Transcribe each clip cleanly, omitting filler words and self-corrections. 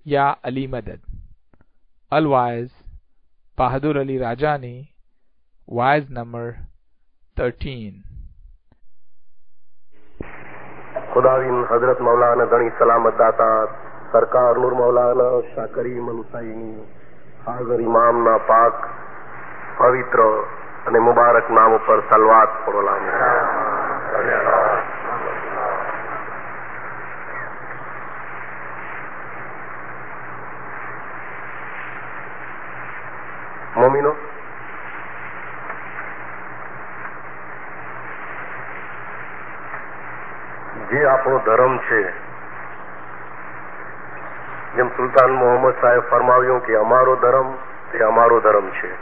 या अली मदद। अलवाइज बहादुर अली राजानी, वाइज नंबर 13। खुदाविन हजरत मौलाना गणी सलामत दाता सरकार नूर मौलाना शाह करीम हुसैनी हाजर इमामना पाक पवित्र અને મુબારક નામ ઉપર સલવાત પઢોલામ। મોમીનો, જે આપણો ધર્મ છે, જેમ સુલતાન મોહમ્મદ સાહેબ ફરમાવ્યું કે અમારો ધર્મ તે અમારો ધર્મ છે,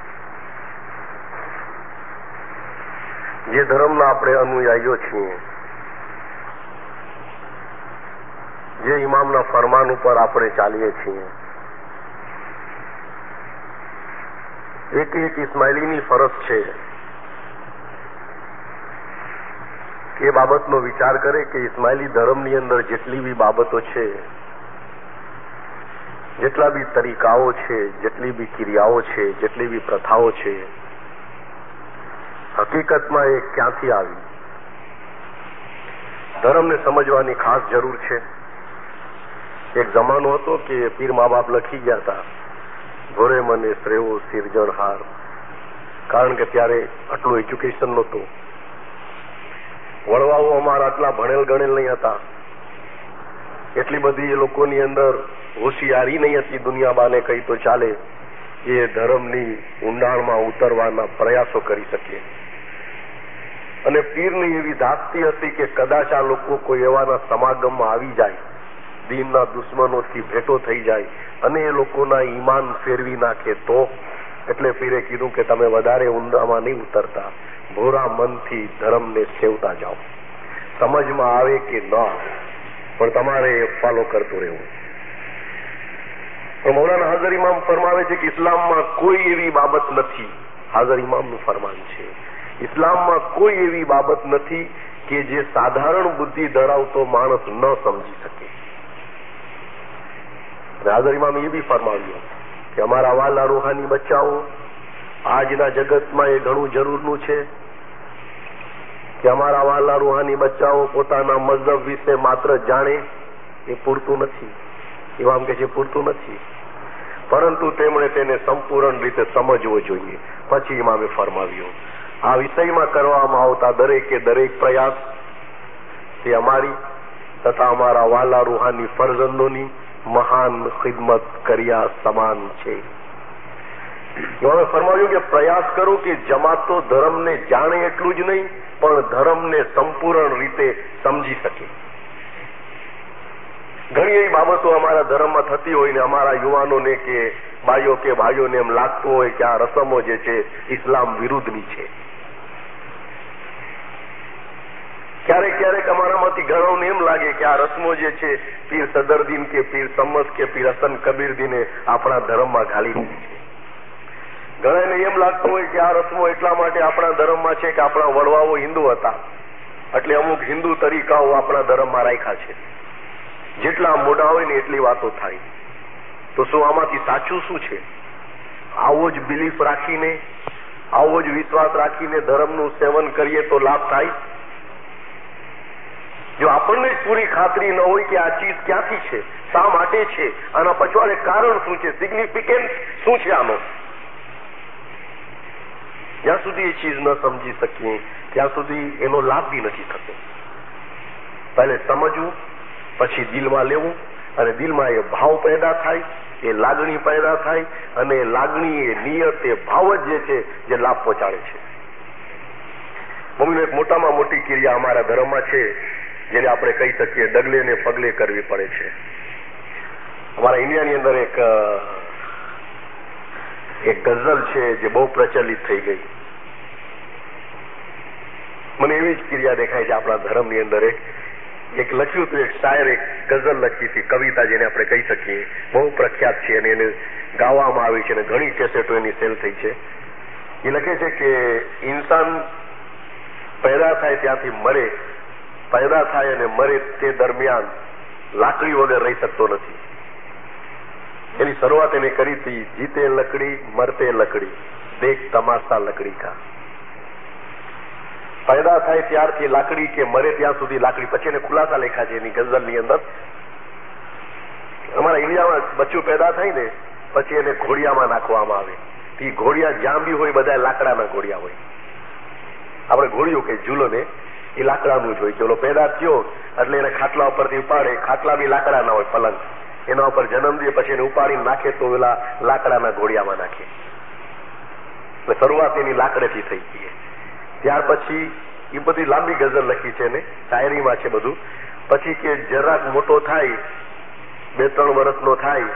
જે ધર્મના આપણે અનુયાયીઓ છીએ, જે ઇમામના ફરમાન ઉપર આપણે ચાલીએ છીએ, એક એક ઇસ્માઇલીની ફરજ છે કે એ બાબતનો વિચાર કરે કે ઇસ્માઇલી ધર્મની અંદર જેટલી બી બાબતો છે, જેટલા બી તરીકાઓ છે, જેટલી બી ક્રિયાઓ છે, જેટલી બી પ્રથાઓ છે, હકીકતમાં એ ક્યાંથી આવી? ધર્મને સમજવાની ખાસ જરૂર છે। એક જમાનો હતો કે પીર મા બાપ લખી ગયા હતા, ઘોરે મને શ્રેવો સિરજણહાર, કારણ કે ત્યારે આટલું એજ્યુકેશન નહોતું, વડવાઓ અમારા આટલા ભણેલ ગણેલ નહીં હતા, એટલી બધી એ લોકોની અંદર હોશિયારી નહીં હતી દુનિયા બાને કઈ તો ચાલે એ ધર્મની ઊંડાણમાં ઉતરવાના પ્રયાસો કરી શકે। અને પીરની એવી ધાકતી હતી કે કદાચ આ લોકો કોઈ એવાના સમાગમમાં આવી જાય, દીનના દુશ્મનોથી ભેટો થઈ જાય અને એ લોકોના ઈમાન ફેરવી નાખે તો, એટલે પીરે કીધું કે તમે વધારે ઊંડામાં નહીં ઉતરતા, ભોરા મનથી ધર્મને સેવતા જાઓ, સમજમાં આવે કે ન આવે પણ તમારે ફોલો કરતું રહેવું। પણ મૌલાના હાજર ઇમામ ફરમાવે છે કે ઇસ્લામમાં કોઈ એવી બાબત નથી, હાજર ઇમામનું ફરમાન છે, ઇસ્લામમાં કોઈ એવી બાબત નથી કે જે સાધારણ બુદ્ધિ ધરાવતો માણસ ન સમજી શકે। હાજર ઇમામ એ બી ફરમાવ્યું કે અમારા વાલા રૂહાની બચ્ચાઓ, આજના જગતમાં એ ઘણું જરૂરનું છે કે અમારા વાલા રૂહાની બચ્ચાઓ પોતાના મઝહબ વિશે માત્ર જાણે એ પૂરતું નથી, ઇમામ કે છે પૂરતું નથી, પરંતુ તેમણે તેને સંપૂર્ણ રીતે સમજવો જોઈએ। પછી ઇમામે ફરમાવ્યું આ વિષયમાં કરવામાં આવતા દરેકે દરેક પ્રયાસ તે અમારી તથા અમારા વાલા રૂહાની ફરજંદોની મહાન ખિદમત કર્યા સમાન છે। ઇમામે ફરમાવ્યું કે પ્રયાસ કરો કે જમાતો ધર્મને જાણે એટલું જ નહીં પણ ધર્મને સંપૂર્ણ રીતે સમજી શકે। ઘણી એવી બાબતો અમારા ધર્મમાં થતી હોય ને અમારા યુવાનોને કે બાઈઓ કે ભાઈઓને એમ લાગતું હોય કે આ રસમો જે છે ઇસ્લામ વિરુદ્ધની છે। ક્યારેક ક્યારેક અમારામાંથી ઘણાઓને એમ લાગે કે આ રસમો જે છે પીર સદરદીન કે પીર સમસ કે પીર હસન કબીરદીને આપણા ધર્મમાં ઘાલી દીધી છે। ઘણાને એમ લાગતું હોય કે આ રસમો એટલા માટે આપણા ધર્મમાં છે કે આપણા વડવાઓ હિન્દુ હતા એટલે અમુક હિન્દુ તરીકાઓ આપણા ધર્મમાં રાખ્યા છે, જેટલા મોઢા હોય ને એટલી વાતો થાય। તો શું આમાંથી સાચું શું છે? આવો જ બિલીફ રાખીને, આવો જ વિશ્વાસ રાખીને ધર્મનું સેવન કરીએ તો લાભ થાય? જો આપણને જ પૂરી ખાતરી ન હોય કે આ ચીજ ક્યાંથી છે, શા માટે છે, આના પછવાડે કારણ શું છે, સિગ્નિફિકન્સ શું છે આનો, જ્યાં સુધી એ ચીજ ન સમજી શકીએ ત્યાં સુધી એનો લાભ બી નથી થતો। પહેલે સમજવું, પછી દિલમાં લેવું, અને દિલમાં એ ભાવ પેદા થાય, એ લાગણી પેદા થાય, અને એ લાગણી, એ નિયત, એ ભાવ જ જે છે જે લાભ પહોંચાડે છે। મમ્મીનો એક મોટામાં મોટી ક્રિયા અમારા ધર્મમાં છે જેને આપણે કહી શકીએ ડગલે ને પગલે કરવી પડે છે। અમારા ઇન્ડિયાની અંદર એક ગઝલ છે જે બહુ પ્રચલિત થઈ ગઈ, મને એવી જ ક્રિયા દેખાય છે આપણા ધર્મની અંદર। એક લખ્યું હતું, એક શાયર એક ગઝલ લખી હતી, કવિતા જેને આપણે કહી શકીએ, બહુ પ્રખ્યાત છે અને એને ગાવામાં આવી છે અને ઘણી કેસેટો એની સેલ થઈ છે। એ લખે છે કે ઇન્સાન પેદા થાય ત્યાંથી મરે, પેદા થાય અને મરે તે દરમિયાન લાકડી વગર રહી શકતો નથી। શરૂઆત એને કરી હતી, જીતે લકડી મરતે લકડી, દેખ તમાશા લકડી કા. પેદા થાય ત્યારથી લાકડી કે મરે ત્યાં સુધી લાકડી. પછી એને ખુલાસા લખ્યા છે એની ગઝલની અંદર. અમારા ઇન્ડિયામાં બચ્ચું પેદા થાય ને પછી એને ઘોડિયામાં નાખવામાં આવે. એ ઘોડિયા જ્યાં બી હોય બધા લાકડાના ઘોડિયા હોય. આપણે ઘોડિયું કે ઝૂલો ને એ લાકડાનું જ હોય. ચલો પેદા થયો એટલે એને ખાટલા ઉપરથી ઉપાડે, ખાટલા બી લાકડાના હોય, પલંગ એના ઉપર જન્મ દે, પછી એને ઉપાડીને નાખે તો પેલા લાકડાના ઘોડિયામાં નાખે. એટલે શરૂઆત એની લાકડેથી થઈ ગઈ. ત્યાર પછી એ બધી લાંબી ગઝલ લખી છે ને, શાયરીમાં છે બધું. પછી કે જરાક મોટો થાય, 2-3 વર્ષનો થાય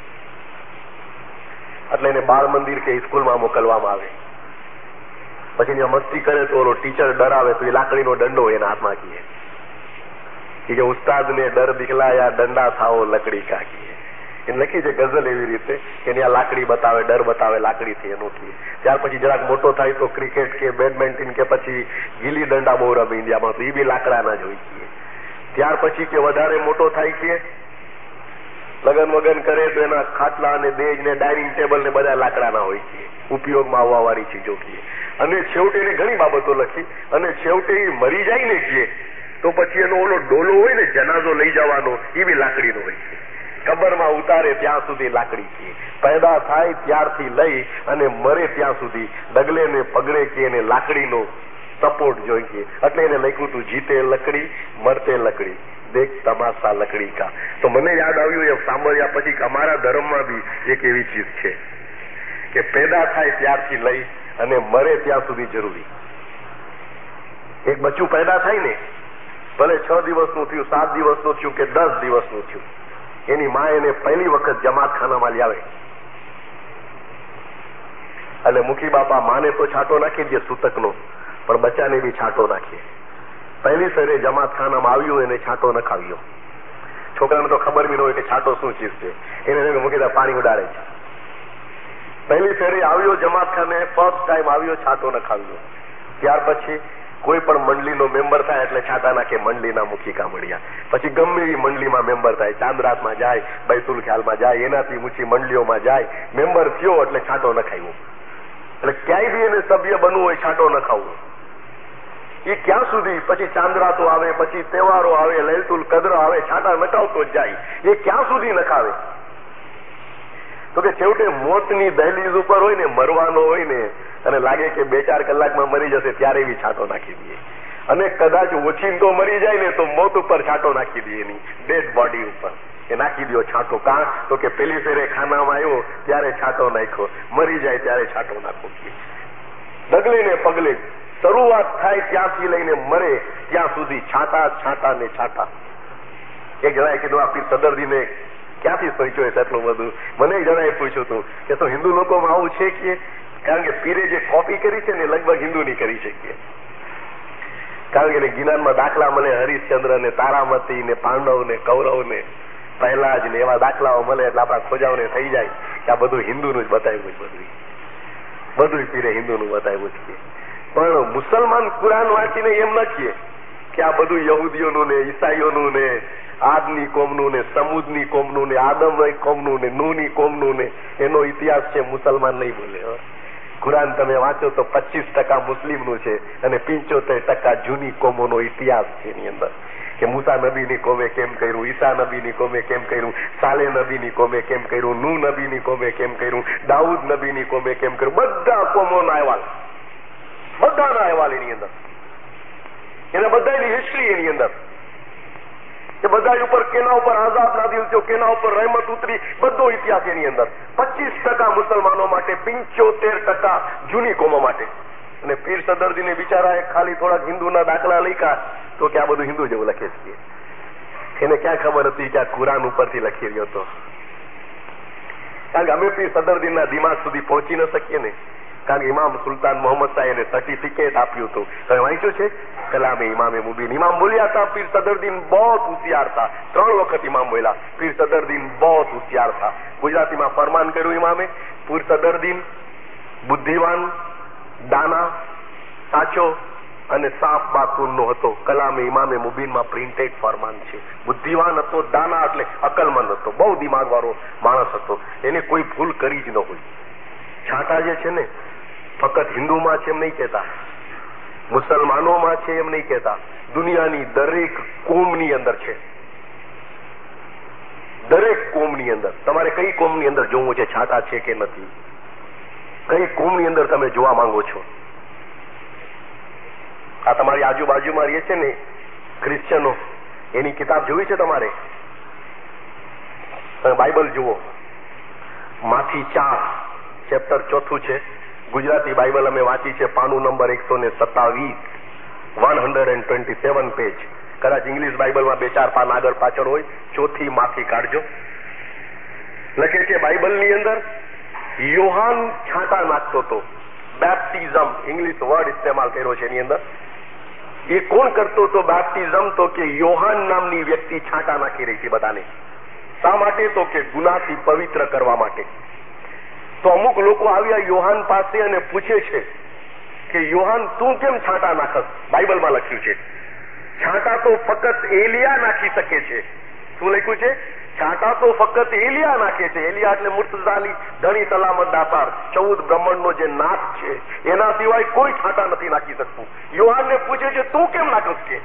એટલે એને બાળ મંદિર કે સ્કૂલમાં મોકલવામાં આવે. પછી ત્યાં મસ્તી કરે તો ઓલો ટીચર ડરાવે તો એ લાકડીનો દંડો એના હાથમાં કીએ કે ઉસ્તાદ ને ડર દિખલાયા દંડા થાઓ લકડી કા કીએ. એને લખી છે ગઝલ એવી રીતે કે ત્યાં લાકડી બતાવે, ડર બતાવે લાકડીથી એનું કીએ. ત્યાર પછી જરાક મોટો થાય તો ક્રિકેટ કે બેડમિન્ટન કે પછી ગીલી દંડા બહુ રમે ઇન્ડિયામાં, તો એ બી લાકડાના જ હોય કીએ. ત્યાર પછી કે વધારે મોટો થાય કે લગન વગન કરે તો એના ખાટલા ને દેજ ને ડાઇનિંગ ટેબલ ને બધા લાકડાના હોય છે, ઉપયોગમાં આવવા વાળી ચીજો કીએ. અને છેવટે એને ઘણી બાબતો લખી. અને છેવટે એ મરી જાય ને કીએ તો પછી એનો ઓલો ડોલો હોય ને જનાઝો લઈ જવાનો એ બી લાકડીનો હોય છે. કબરમાં ઉતારે ત્યાં સુધી લાકડી કીએ. પેદા થાય ત્યારથી લઈ અને મરે ત્યાં સુધી ડગલે ને પગડે કે એને લાકડીનો સપોર્ટ જોઈએ. એટલે એને લખ્યું હતું જીતે લકડી મરતે લકડી, દેખ તમાશા લકડી કા. તો મને યાદ આવ્યું એ સાંભળ્યા પછી કે અમારા ધર્મમાં બી એક એવી ચીજ છે કે પેદા થાય ત્યારથી લઈ અને મરે ત્યાં સુધી જરૂરી. એક બચ્ચું પેદા થાય ને ભલે 6 દિવસનું થયું, 7 દિવસનું થયું કે 10 દિવસનું થયું, એની મા એને પહેલી વખત જમાતખાનામાં લઈ આવે એટલે મુખી બાપા માને તો છાંટો નાખી દે સૂતકનો, પણ બચ્ચાને બી છાંટો નાખીએ. પહેલી ફેરે જમાતખાનામાં આવ્યું એને છાંટો નખાવ્યો. છોકરાને તો ખબર બી ન હોય કે છાંટો શું ચીજ છે, એને મૂકીને પાણી ઉડાડે છે. પહેલી ફેરે આવ્યો જમાતખાને, ફર્સ્ટ ટાઈમ આવ્યો, છાંટો નખાવ્યો. ત્યાર પછી કોઈ પણ મંડળીનો મેમ્બર થાય એટલે છાંટા નાખે મંડળીના મુખી કામડિયા. પછી ગમે એ મંડળીમાં મેમ્બર થાય, ચાંદરાતમાં જાય, બૈતુલ ખ્યાલમાં જાય, એનાથી ઊંચી મંડળીઓમાં જાય, મેમ્બર થયો એટલે છાંટો નખાવ્યો. એટલે ક્યાંય બી એને સભ્ય બનવું હોય છાંટો નખાવવો. એ ક્યાં સુધી? પછી ચાંદરાતો આવે, પછી તહેવારો આવે, લૈલતુલ કદ્ર આવે, છાંટા નખાવતો જ જાય. એ ક્યાં સુધી નખાવે? તો કે છેવટે મોતની દહલીજ ઉપર હોય ને, મરવાનો હોય ને અને લાગે કે 2-4 કલાકમાં મરી જશે ત્યારે બી છાંટો નાખી દઈએ. અને કદાચ ઓછીંતો મરી જાય ને તો મોત ઉપર છાંટો નાખી દઈએ, એની ડેડ બોડી ઉપર એ નાખી દો છાંટો. કાં તો કે પેલી ફેરે ખાનામાં આવ્યો ત્યારે છાંટો નાખ્યો, મરી જાય ત્યારે છાંટો નાખો. ડગલે ને પગલે શરૂઆત થાય ત્યાંથી લઈને મરે ત્યાં સુધી છાંટા છાંટા ને છાંટા. એક જણાએ કીધું આ પીર સદરદીને ક્યાંથી સોચ્યો છે એટલું બધું? મને એક જણાએ પૂછ્યું હતું કે તો હિન્દુ લોકોમાં આવું છે કે? કારણ કે પીરે જે કોપી કરી છે ને લગભગ હિન્દુની કરી શકીએ. કારણ કે જ્ઞાનમાં દાખલા મળે, હરિશ્ચંદ્ર ને તારામતી ને પાંડવ ને કૌરવ ને પહેલાજ ને એવા દાખલાઓ મળે એટલે આપણા ખોજાઓને થઈ જાય કે આ બધું હિન્દુનું જ બતાવ્યું. બધું પીરે હિન્દુનું બતાવ્યું છે. પણ મુસલમાન કુરાન વાંચીને એમ લખીએ કે આ બધું યહૂદીઓનું ને ઈસાઈઓનું ને આદની કોમનું ને સમૂદની કોમનું ને આદમની કોમનું ને નૂની કોમનું ને એનો ઇતિહાસ છે. મુસલમાન નહીં બોલે. કુરાન તમે વાંચો તો 25% મુસ્લિમનું છે અને 75% જૂની કોમોનો ઇતિહાસ છે એની અંદર. કે મૂસા નબીની કોમે કેમ કર્યું, ઈસા નબીની કોમે કેમ કર્યું, સાલે નબીની કોમે કેમ કર્યું, નૂ નબીની કોમે કેમ કર્યું, દાઉદ નબીની કોમે કેમ કર્યું. બધા કોમોના અહેવાલ, બધાના અહેવાલ એની અંદર, એને બધાની હિસ્ટ્રી એની અંદર, કે બધા ઉપર કેના ઉપર આઝાદ નાદિલ થયો, કેના ઉપર રહેમત ઉતરી, બધો ઇતિહાસ એની અંદર. 25% મુસલમાનો માટે, 75% જૂની કોમો માટે. અને પીર સદરદીને બિચારાએ ખાલી થોડાક હિન્દુના દાખલા લખ્યા તો કે આ બધું હિન્દુ જેવું લખે છે. એને ક્યાં ખબર હતી કે આ કુરાન ઉપરથી લખી રહ્યો હતો? કારણ કે અમે પીર સદરદીનના દિમાગ સુધી પહોંચી ન શકીએ ને. કારણ કે ઇમામ સુલતાન મોહમ્મદ સાહેબને સર્ટિફિકેટ આપ્યું હતું. તમે વાંચ્યું છે? કલામે ઇમામે મુબીન. ઇમામ બોલ્યા હતા પીર સદરદીન બહુ હોશિયાર હતા. 3 વખત ઇમામ બોલ્યા પીર સદરદીન બહુ હોશિયાર હતા. ગુજરાતીમાં ફરમાન કર્યું ઇમામે, પીર સદરદીન બુદ્ધિવાન, દાના, સાચો અને સાફ બાતુનનો હતો. કલામે ઇમામે મુબીનમાં પ્રિન્ટેડ ફરમાન છે. બુદ્ધિવાન હતો, દાના એટલે અકલમંદ હતો, બહુ દિમાગ વાળો માણસ હતો. એને કોઈ ભૂલ કરી જ ન હોય. છાંટા જે છે ને ફક્ત હિન્દુમાં છે એમ નહીં કહેતા, મુસલમાનોમાં છે એમ નહીં કહેતા, દુનિયાની દરેક કોમની અંદર છે. દરેક કોમની અંદર. તમારે કઈ કોમની અંદર જોવું છે છાંટા છે કે નથી? કઈ કોમની અંદર તમે જોવા માંગો છો? આ તમારી આજુબાજુમાં રહે છે ને ક્રિશ્ચનો, એની કિતાબ જોઈ છે તમારે? તમે બાઇબલ જુઓ, માંથી 4 ચેપ્ટર 4 છે. ગુજરાતી બાઇબલ અમે વાંચી છે, પાનું નંબર 127, 127 પેજ. કદાચ ઇંગ્લિશ બાઇબલમાં 2-4 પાન આગળ પાછળ હોય, 4થી માંથી કાઢજો. લખે છે બાઇબલની અંદર યોહાન છાંટા નાખતો હતો. બેપ્ટિઝમ ઇંગ્લિશ વર્ડ ઇસ્તેમાલ કર્યો છે એની અંદર. એ કોણ કરતો હતો બેપ્ટિઝમ? તો કે યોહાન નામની વ્યક્તિ છાંટા નાખી રહી હતી બધાને. શા માટે? તો કે ગુનાથી પવિત્ર કરવા માટે. તો અમુક લોકો આવ્યા યોહાન પાસે અને પૂછે છે કે યોહાન તું કેમ છાંટા નાખસ? બાઇબલમાં લખ્યું છે છાંટા તો ફક્ત એલિયા નાખી શકે છે. શું લખ્યું છે? છાંટા તો ફક્ત એલિયા નાખે છે. એલિયા એટલે મુર્તઝાલી, ધણી સલામત દાતાર, 14 બ્રહ્માંડનો જે નાથ છે, એના સિવાય કોઈ છાંટા નથી નાખી શકતું. યોહાનને પૂછે છે તું કેમ નાખસ કે?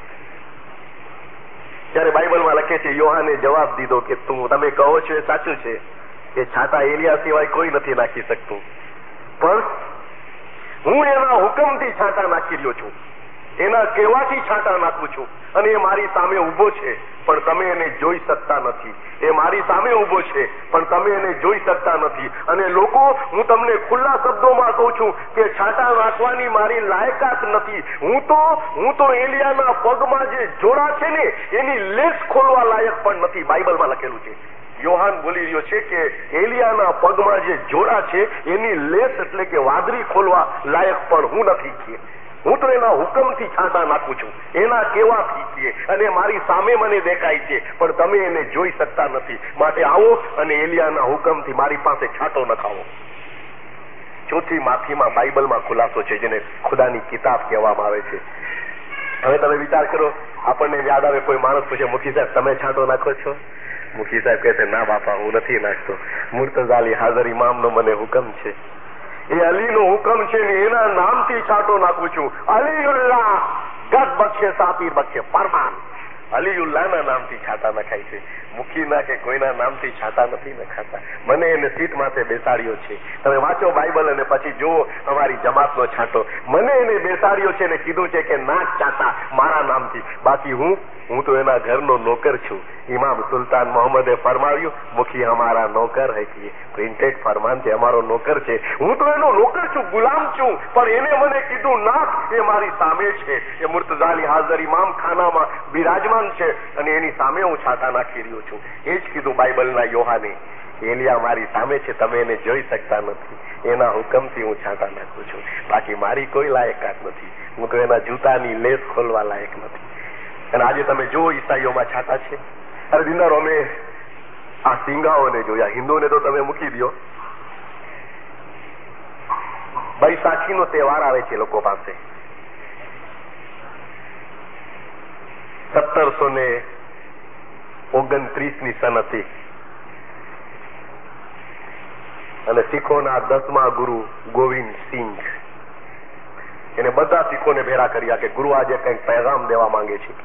ત્યારે બાઇબલમાં લખે છે યોહાને જવાબ દીધો કે તમે કહો છો એ સાચું છે કે છાંટા એલિયા સિવાય કોઈ નથી નાખી શકતું, પણ હું એના હુકમથી છાંટા નાખી રહ્યો છું, એના કહેવાથી છાંટા નાખું છું. અને એ મારી સામે ઉભો છે પણ તમે એને જોઈ શકતા નથી. એ મારી સામે ઉભો છે પણ તમે એને જોઈ શકતા નથી. અને લોકો, હું તમને ખુલ્લા શબ્દોમાં કહું છું કે છાંટા નાખવાની મારી લાયકાત નથી. હું તો એલિયાના પગમાં જે જોડા છે ને એની લેસ ખોલવા લાયક પણ નથી. બાઇબલમાં લખેલું છે. યોહાન બોલી રહ્યો છે કે એલિયાના પગમાં જે જોડા છે એની લેસ એટલે કે વાદળી ખોલવા લાયક પણ હું નથી છે. હું તો એના હુકમથી છાંટા નાખું છું, એના કહેવાથી છે, અને મારી સામે મને દેખાય છે પણ તમે એને જોઈ શકતા નથી. માટે આવો અને એલિયાના હુકમથી મારી પાસે છાંટો નખાવો. 4થી માથીમાં બાઇબલમાં ખુલાસો છે જેને ખુદાની કિતાબ કહેવામાં આવે છે. હવે તમે વિચાર કરો, આપણને યાદ આવે કોઈ માણસ પૂછે મુખી સાહેબ તમે છાંટો નાખો છો? મુખી સાહેબ કહે છે ના બાપા હું નથી નાખતો, મુર્તઝાલી હાજર ઇમામનો મને હુકમ છે. એ અલીનો હુકમ છે ને એના નામથી છાંટો નાખું છું. અલીઉલ્લાહ ગદ બક્ષે સાપીર બક્ષે ફરમાન. અલીઉલ્લાહના નામથી છાંટા નખાય છે. મુખીના કે કોઈના નામથી છાંટા નથી નખાતા. મને એને સીટ માથે બેસાડ્યો છે. તમે વાંચો બાઇબલ અને પછી જુઓ અમારી જમાતનો છાંટો. મને એને બેસાડ્યો છે ને કીધું છે કે નાખ છાંટા મારા નામથી. બાકી હું તો એના ઘરનો નોકર છું. ઇમામ સુલતાન મોહમ્મદે ફરમાવ્યું મુખી હમારા નોકર હૈ કે પ્રિન્ટેડ ફરમાન છે, અમારો નોકર છે. હું તો એનો નોકર છું, ગુલામ છું, પણ એને મને કીધું નાખ. એ મારી સામે છે. એ મુર્તઝાલી હાજર ઇમામ ખાનામાં બિરાજમાન છે અને એની સામે હું છાંટા નાખી રહ્યો છું. એ જ કીધું બાઇબલના યોહાને. એલિયા મારી સામે છે, તમે એને જોઈ શકતા નથી. એના હુકમથી હું છાંટા નાખું છું. બાકી મારી કોઈ લાયકાત નથી. હું તો એના જૂતાની લેસ ખોલવા લાયક નથી. અને આજે તમે જુઓ ઈસાઈઓમાં છાંટા છે. અરે દિનારો અમે આ સિંગાઓને જોયા. હિન્દુને તો તમે મૂકી દો. બૈસાખીનો તહેવાર આવે છે લોકો પાસે. 1729ની સન હતી અને શીખોના 10મા ગુરુ ગોવિંદ સિંઘ, એને બધા શીખોને ભેરા કર્યા કે ગુરુ આજે કંઈક પેગામ દેવા માંગે છે.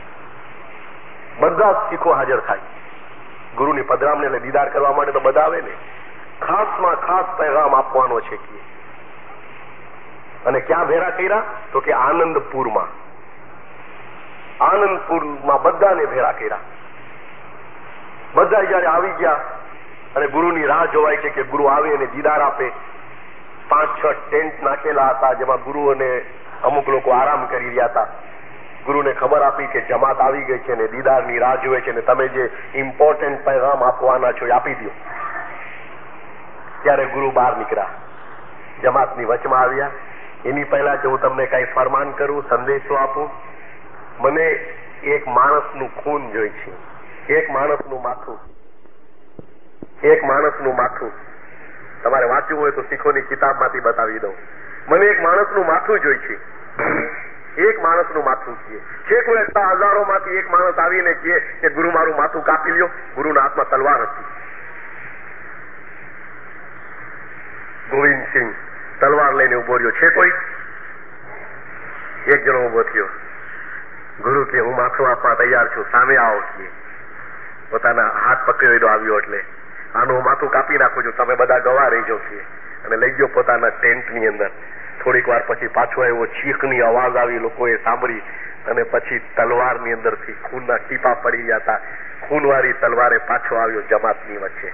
બધા શીખો હાજર થાય. ગુરુની પધરામને એટલે દીદાર કરવા માટે તો બધા આવે ને. ખાસમાં ખાસ પેગામ આપવાનો છે કે. અને ક્યાં ભેરા કર્યા? તો કે આનંદપુરમાં બધાને ભેરા કર્યા. બધા જયારે આવી ગયા અને ગુરુની રાહ જોવાય છે કે ગુરુ આવે અને દીદાર આપે. 5-6 ટેન્ટ નાખેલા હતા જેમાં ગુરુ અને અમુક લોકો આરામ કરી રહ્યા હતા. ગુરુને ખબર આપી કે જમાત આવી ગઈ છે ને દીદારની રાહ જોવે છે ને તમે જે ઇમ્પોર્ટન્ટ પેગામ આપવાના છો એ આપી દો. ત્યારે ગુરુ બહાર નીકળ્યા, જમાતની વચમાં આવ્યા. એની પહેલા જો હું તમને કઈ ફરમાન કરું, સંદેશો આપું, મને એક માણસનું ખૂન જોઈ છે, એક માણસનું માથું. તમારે વાંચવું હોય તો શીખોની કિતાબમાંથી બતાવી દઉં. મને એક માણસનું માથું જોઈ છે એક માણસનું માથું કીએ છે. કોઈ એટલા હજારોમાંથી એક માણસ આવીને કહે કે ગુરુ મારું માથું કાપી લ્યો. ગુરુના હાથમાં તલવાર હતી. ગોવિંદસિંહ તલવાર લઈને ઉભો રહ્યો. છે કોઈ? એક જણો ઉભો થયો. ગુરુ કે હું માથું આપવા તૈયાર છું, સામે આવો કે. પોતાના હાથ પકડેલો આવ્યો એટલે આનું હું માથું કાપી નાખું છું, તમે બધા ગવા રહીજો કે. અને લઈ ગયો પોતાના ટેન્ટની અંદર. થોડીક વાર પછી પાછો આવ્યો. ચીખની અવાજ આવી, લોકોએ સાંભળી. અને પછી તલવારની અંદરથી ખૂનના ટીપા પડી ગયા હતા. ખૂનવાળી તલવારે પાછો આવ્યો જમાતની વચ્ચે.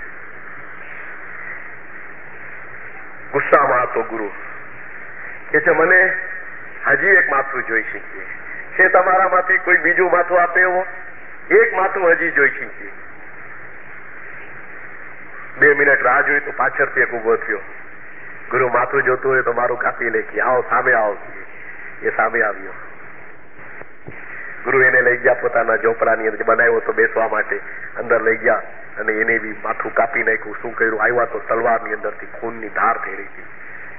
ગુસ્સામાં હતો ગુરુ. કે છે મને હજી એક માથું જોઈ શકીએ છે. તમારામાંથી કોઈ બીજું માથું આપે એવો? એક માથું હજી જોઈ શકીએ. 2 મિનિટ રાહ જોઈ તો પાછળથી એક ઉભો થયો. ગુરુ માથું જોતું હોય તો મારું કાપી લે કે. આવો સામે આવો. એ સામે આવ્યો. ગુરુ એને લઈ ગયા પોતાના ઝોપડાની અંદર બનાવ્યો તો બેસવા માટે. અંદર લઈ ગયા અને એને બી માથું કાપી નાખ્યું. શું કર્યું? આવ્યા તો તલવારની અંદરથી ખૂનની ધાર થઈ રહી હતી.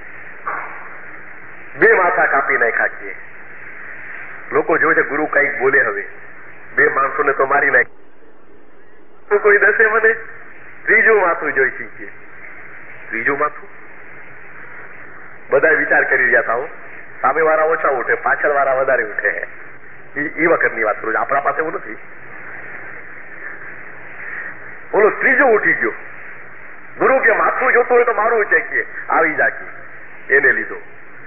2 માથા કાપી નાખ્યા કે. લોકો જોવે છે ગુરુ કઈક બોલે. હવે 2 માણસોને તો મારી નાખ્યા. કોઈ દસે મને ત્રીજું માથું જોઈ શીખીએ. ત્રીજું માથું? બધા વિચાર કરી રહ્યા હતા. સામે વાળા ઓછા ઉઠે, પાછળ વાળા વધારે ઉઠે. એ વખતની વાત કરું. આપણા પાસે એવું નથી. બોલો ત્રીજું ઉઠી ગયો. ગુરુ કે માથું જોતું હોય તો મારું ચેકીએ. આવી જાકી. એને લીધો.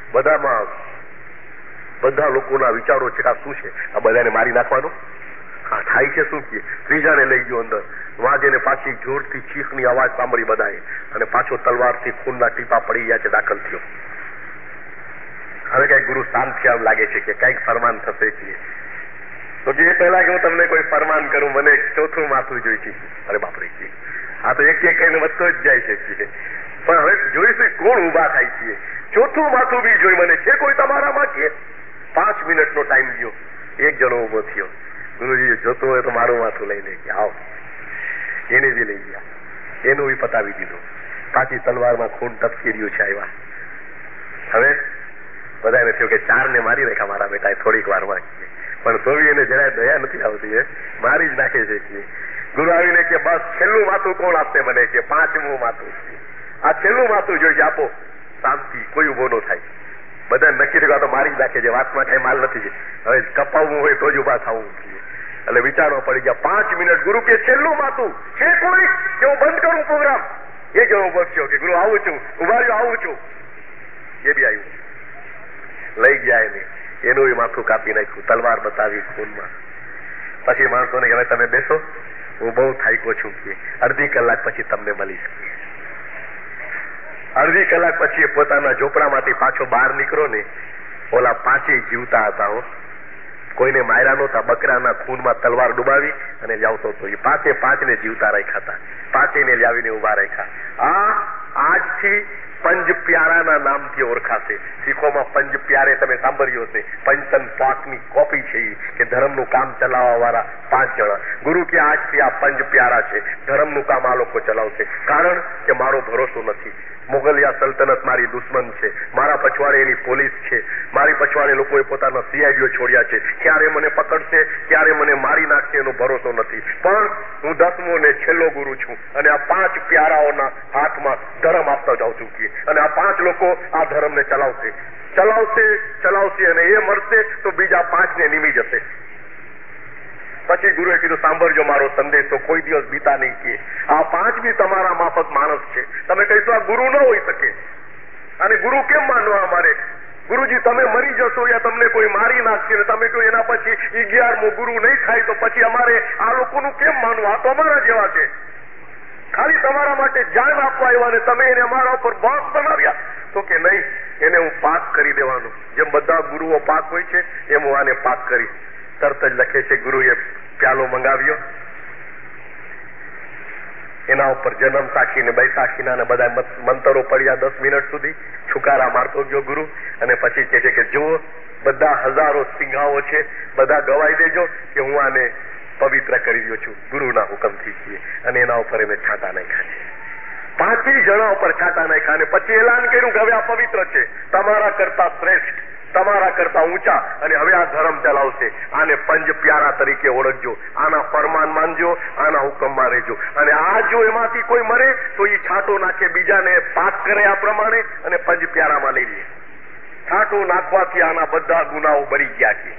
બધા લોકોના વિચારો છે કે શું છે? આ બધાને મારી નાખવાનું? હા થાય છે શું કે. ત્રીજાને લઈ ગયો અંદર. વાજેને પાછી જોરથી ચીખની અવાજ સાંભળી બધાએ. અને પાછો તલવારથી ખૂનના ટીપા પડી ગયા છે. દાખલ થયો. હવે કઈક ગુરુ શાંત થયા લાગે છે કે કઈક ફરમાન થશે કે. તો કે પહેલા કે હું તમને કોઈ ફરમાન કરું, મને ચોથું માથું જોઈ છે. અરે બાપરે કે આ તો એક કઈને વધતો જ જાય છે. પણ હવે જોઈશું કોણ ઉભા થાય છે. ચોથું માથું બી જોઈ મને. છે કોઈ તમારામાં કે? 5 મિનિટનો ટાઈમ ગયો. એક જણો ઉભો થયો. ગુરુજી જોતો હોય તો મારું માથું લઈને કે આવો. એને બી લઈ ગયા. એનું બી પતાવી દીધું. પાછી તલવારમાં ખૂન ટપકી રહ્યું છે. આવ્યા. હવે બધાને થયું કે 4ને મારી નાખ્યા મારા બેટા થોડીક વારમાં. પણ તો બી એને જરાય દયા નથી આવતી. મારી જ નાખે છે કે. ગુરુ આવીને કે બસ છેલ્લું માથું કોણ આપશે મને કે. 5મું માથું. આ છેલ્લું માથું જોઈ આપો. શાંતિ. કોઈ ઉભો ન થાય. બધા નક્કી થયું તો મારી જ નાખે છે. વાતમાં કઈ માલ નથી. હવે કપાવવું હોય તો જ ઉભા થવું. એટલે વિચારવા પડી ગયા. 5 મિનિટ. ગુરુ કે છેલ્લું માથું છે કોઈ કે હું બંધ કરું પ્રોગ્રામ? એ જણો ઉભો થયો કે ગુરુ આવું છું. ઉભા રહ્યો આવું છું. એ બી આવ્યું. લઈ ગયા એને. એનું માથું કાપી નાખ્યું. તલવાર બતાવી ખૂનમાં. પછી માણસોને હવે તમે બેસો, હું બહુ થાક્યો છું કે અડધી કલાક પછી તમને મળીશ. અડધી કલાક પછી પોતાના ઝોપડામાંથી પાછો બહાર નીકળો ને. ઓલા 5 જીવતા હતા. કોઈને માર્યા નહોતા. બકરાના ખૂનમાં તલવાર ડુબાવી અને લાવતો હતો. એ 5ને જીવતા રાખ્યા હતા. 5ને લાવીને ઉભા રાખ્યા. આજથી પંજ પ્યારાના નામથી ઓળખાશે. શીખોમાં પંજ પ્યારે તમે સાંભળ્યો છે. પંચતન પાકની કોપી છે કે ધર્મનું કામ ચલાવવા વાળા 5 જણા. ગુરુ કે આજથી આ પંજ પ્યારા છે. ધર્મનું કામ આ લોકો ચલાવશે. કારણ કે મારો ભરોસો નથી. મુગલિયા સલ્તનત મારી દુશ્મન છે. મારા પછવાડે એની પોલીસ છે. મારી પછવાડે લોકોએ પોતાના સીઆઈડીઓ છોડ્યા છે. ક્યારે મને પકડશે, ક્યારે મને મારી નાખશે એનો ભરોસો નથી. પણ હું 10મો ને છેલ્લો ગુરુ છું. અને આ 5 પ્યારાઓના હાથમાં ધર્મ આપતા જાઉં છું. અને આ 5 લોકો આ ધર્મને ચલાવશે અને એ મળશે તો બીજા 5ને નિમી જશે. પછી ગુરુએ કીધું સાંભળજો મારો સંદેશો. કોઈ દિવસ બીતા નહીં કે આ 5 બી તમારા માફક માણસ છે. તમે કહીશો આ ગુરુ ન હોઈ શકે. અને ગુરુ કેમ માનવા અમારે? ગુરુજી તમે મરી જશો યા તમને કોઈ મારી નાખશે ને તમે કહો એના પછી 11મો ગુરુ નહીં થાય તો પછી અમારે આ લોકોનું કેમ માનવું? આ તો અમારા જેવા છે. ખાલી તમારા માટે જાન આપવા આવ્યા ને તમે એને અમારા ઉપર બોસ બનાવ્યા. તો કે નહીં, એને હું પાક કરી દેવાનું. જેમ બધા ગુરુઓ પાક હોય છે એમ હું આને પાક કરી. તરત જ લખે છે ગુરુએ પ્યાલો મંગાવ્યો. એના ઉપર જન્મ સાખીને બૈસાખીના ને બધા મંતરો પડ્યા 10 મિનિટ સુધી. છુકારા મારતો ગયો ગુરુ. અને પછી કહે છે કે જુઓ બધા હજારો સિંહાઓ છે, બધા ગવાઈ દેજો કે હું આને પવિત્ર કરી રહ્યો છું ગુરુના હુકમથી છીએ. અને એના ઉપર એને છાંટા નાખ્યા છે. 5 જણા ઉપર છાંટા નાખ્યા. અને પછી એલાન કર્યું કે હવે આ પવિત્ર છે, તમારા કરતા શ્રેષ્ઠ તમારા કરતા ઊંચા, અને હવે આ ધર્મ ચલાવશે. આને પંજ પ્યારા તરીકે ઓળખજો, આના ફરમાન માનજો, આના હુકમમાં રહેજો. અને આ જો એમાંથી કોઈ મરે તો એ છાંટો નાખે, બીજાને પાક કરે આ પ્રમાણે, અને પંજ પ્યારામાં લઈ લે. છાંટો નાખવાથી આના બધા ગુનાઓ બરી ગયા છે.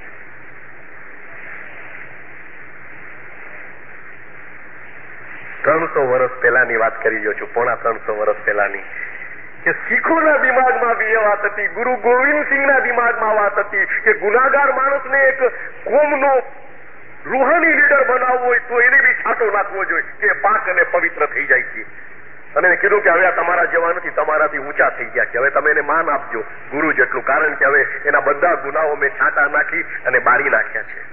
300 વર્ષ પહેલાની વાત કરી રહ્યો છું, પોણા 300 વર્ષ પહેલાની, કે શીખોના દિમાગમાં બી એ વાત હતી, ગુરુ ગોવિંદસિંહના દિમાગમાં વાત હતી કે ગુનાગાર માણસને એક કોમનો રૂહાની લીડર બનાવવો હોય તો એને બી છાંટો નાખવો જોઈએ કે પાક અને પવિત્ર થઈ જાય છે. અને એને કીધું કે હવે આ તમારા જેવા નથી, તમારાથી ઊંચા થઈ ગયા છે, હવે તમે એને માન આપજો ગુરુ જેટલું, કારણ કે હવે એના બધા ગુનાઓ મેં છાંટા નાખી અને બારી નાખ્યા છે.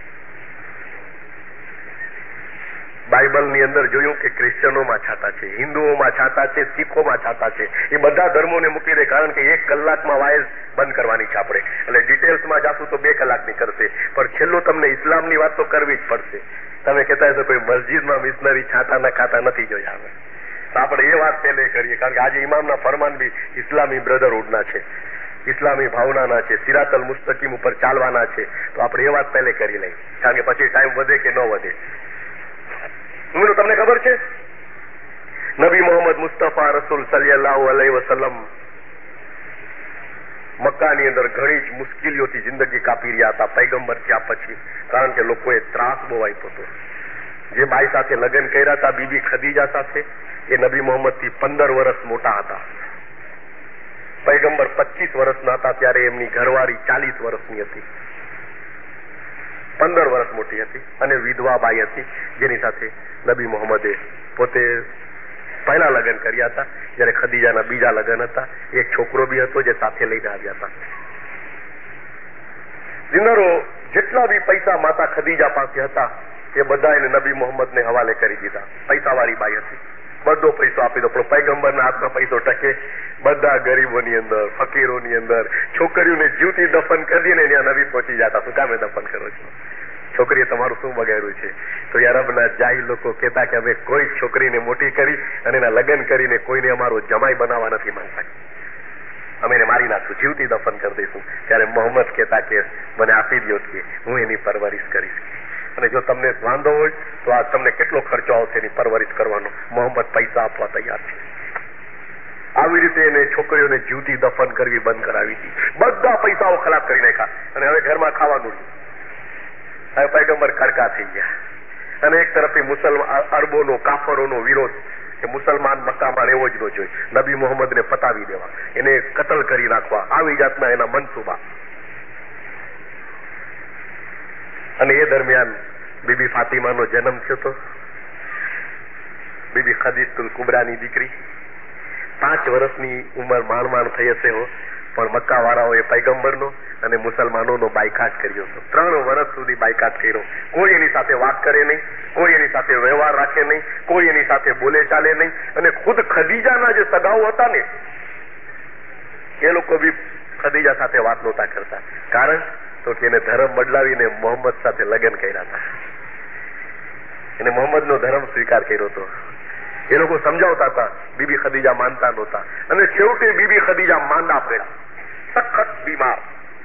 બાઇબલની અંદર જોયું કે ક્રિશ્ચનોમાં છાંટા છે, હિન્દુઓમાં છાંટા છે, શીખોમાં છાંટા છે. એ બધા ધર્મોને મૂકી દે, કારણ કે 1 કલાકમાં વાયસ બંધ કરવાની છે આપણે. એટલે ડિટેલ્સમાં જાશું તો 2 કલાકની કરશે, પણ છેલ્લું તમને ઇસ્લામની વાત તો કરવી જ પડશે. તમે કહેતા હશો કોઈ મસ્જિદમાં મિશનરી છાંટા ના ખાતા નથી જોયા. હવે તો આપણે એ વાત પહેલે કરીએ, કારણ કે આજે ઇમામના ફરમાન બી ઇસ્લામી બ્રધરહુડના છે, ઇસ્લામી ભાવનાના છે, સિરાતલ મુસ્તકીમ ઉપર ચાલવાના છે. તો આપણે એ વાત પહેલે કરી લઈએ, કારણ કે પછી ટાઈમ વધે કે ન વધે. તમને ખબર છે, નબી મોહમ્મદ મુસ્તફા રસૂલ સલ્લલ્લાહુ અલૈહિ વસલ્લમ મક્કાની અંદર ઘણી જ મુશ્કેલીઓથી જિંદગી કાપી રહ્યા હતા પૈગંબર થયા પછી, કારણ કે લોકોએ ત્રાસ બહુ આપ્યો હતો. જે બાઈ સાથે લગ્ન કર્યા હતા, બીબી ખદીજા સાથે, એ નબી મોહમ્મદ થી 15 વર્ષ મોટા હતા. પૈગંબર 25 વર્ષના હતા ત્યારે એમની ઘરવાળી 40 વર્ષની હતી, 15 વર્ષ મોટી હતી, અને વિધવા બાઈ હતી જેની સાથે નબી મોહમ્મદે પોતે પહેલા લગ્ન કર્યા હતા, જયારે ખદીજાના બીજા લગ્ન હતા. એક છોકરો બી હતો જે સાથે લઈને આવ્યા હતા. દિનારો જેટલા બી પૈસા માતા ખદીજા પાસે હતા એ બધા એને નબી મોહમ્મદને હવાલે કરી દીધા. પૈસાવાળી બાઈ હતી, બધો પૈસો આપી દો. પણ પૈગંબરના હાથમાં પૈસો ટકે? બધા ગરીબોની અંદર, ફકીરોની અંદર છોકરીઓને જીવતી દફન કરી દે ને ત્યાં નબી પહોંચી જતા. શું કામે દફન કરો છો? છોકરીએ તમારું શું બગાડ્યું છે? તો અરબના જાહિલ લોકો કહેતા કે અમે કોઈ છોકરીને મોટી કરી અને એના લગ્ન કરીને કોઈને અમારો જમાઈ બનાવવા નથી માંગતા, અમે એને મારી નાખશું, જીવતી દફન કરી દઈશું. ત્યારે મોહમ્મદ કહેતા કે મને આપી દો કે હું એની પરવરિશ કરીશ, અને જો તમને વાંધો હોય તો આ તમને કેટલો ખર્ચો આવશે એની પરવરિશ કરવાનો. મોહમ્મદ પૈસા આપવા તૈયાર છે. આવી રીતે એને છોકરીઓને જીવતી દફન કરવી બંધ કરાવી હતી. બધા પૈસાઓ ખલાસ કરી નાખ્યા, અને હવે ઘરમાં ખાવાનું. હવે પૈગંબર કડકા થઈ ગયા, અને એક તરફથી મુસલમાન અરબોનો કાફરોનો વિરોધ કે મુસલમાન મક્કામાં રહેવો જ ન જોઈએ, નબી મોહમ્મદને પતાવી દેવા, એને કતલ કરી નાખવા, આવી જાતના એના મનસુબા. અને એ દરમિયાન બીબી ફાતિમાનો જન્મ થયો હતો, બીબી ખદીજતુલ કુબરાની દીકરી. 5 વર્ષની ઉંમર માંડ થઈ હશે હો, પણ મક્કા વાળાઓએ પૈગંબરનો અને મુસલમાનોનો બાયકાટ કર્યો હતો. 3 વર્ષ સુધી બાયકાટ કર્યો. કોઈ એની સાથે વાત કરે નહીં, કોઈ એની સાથે વ્યવહાર રાખે નહીં, કોઈ એની સાથે બોલે ચાલે નહીં. અને ખુદ ખદીજાના જે સગાઓ હતા ને એ લોકો બી ખદીજા સાથે વાત નહોતા કરતા. કારણ તો કે એને ધર્મ બદલાવીને મોહમ્મદ સાથે લગ્ન કર્યા હતા, એને મોહમ્મદનો ધર્મ સ્વીકાર કર્યો હતો. એ લોકો સમજાવતા હતા, બીબી ખદીજા માનતા નહોતા, અને છેવટે બીબી ખદીજા માંદા પડ્યા, સખત બીમાર.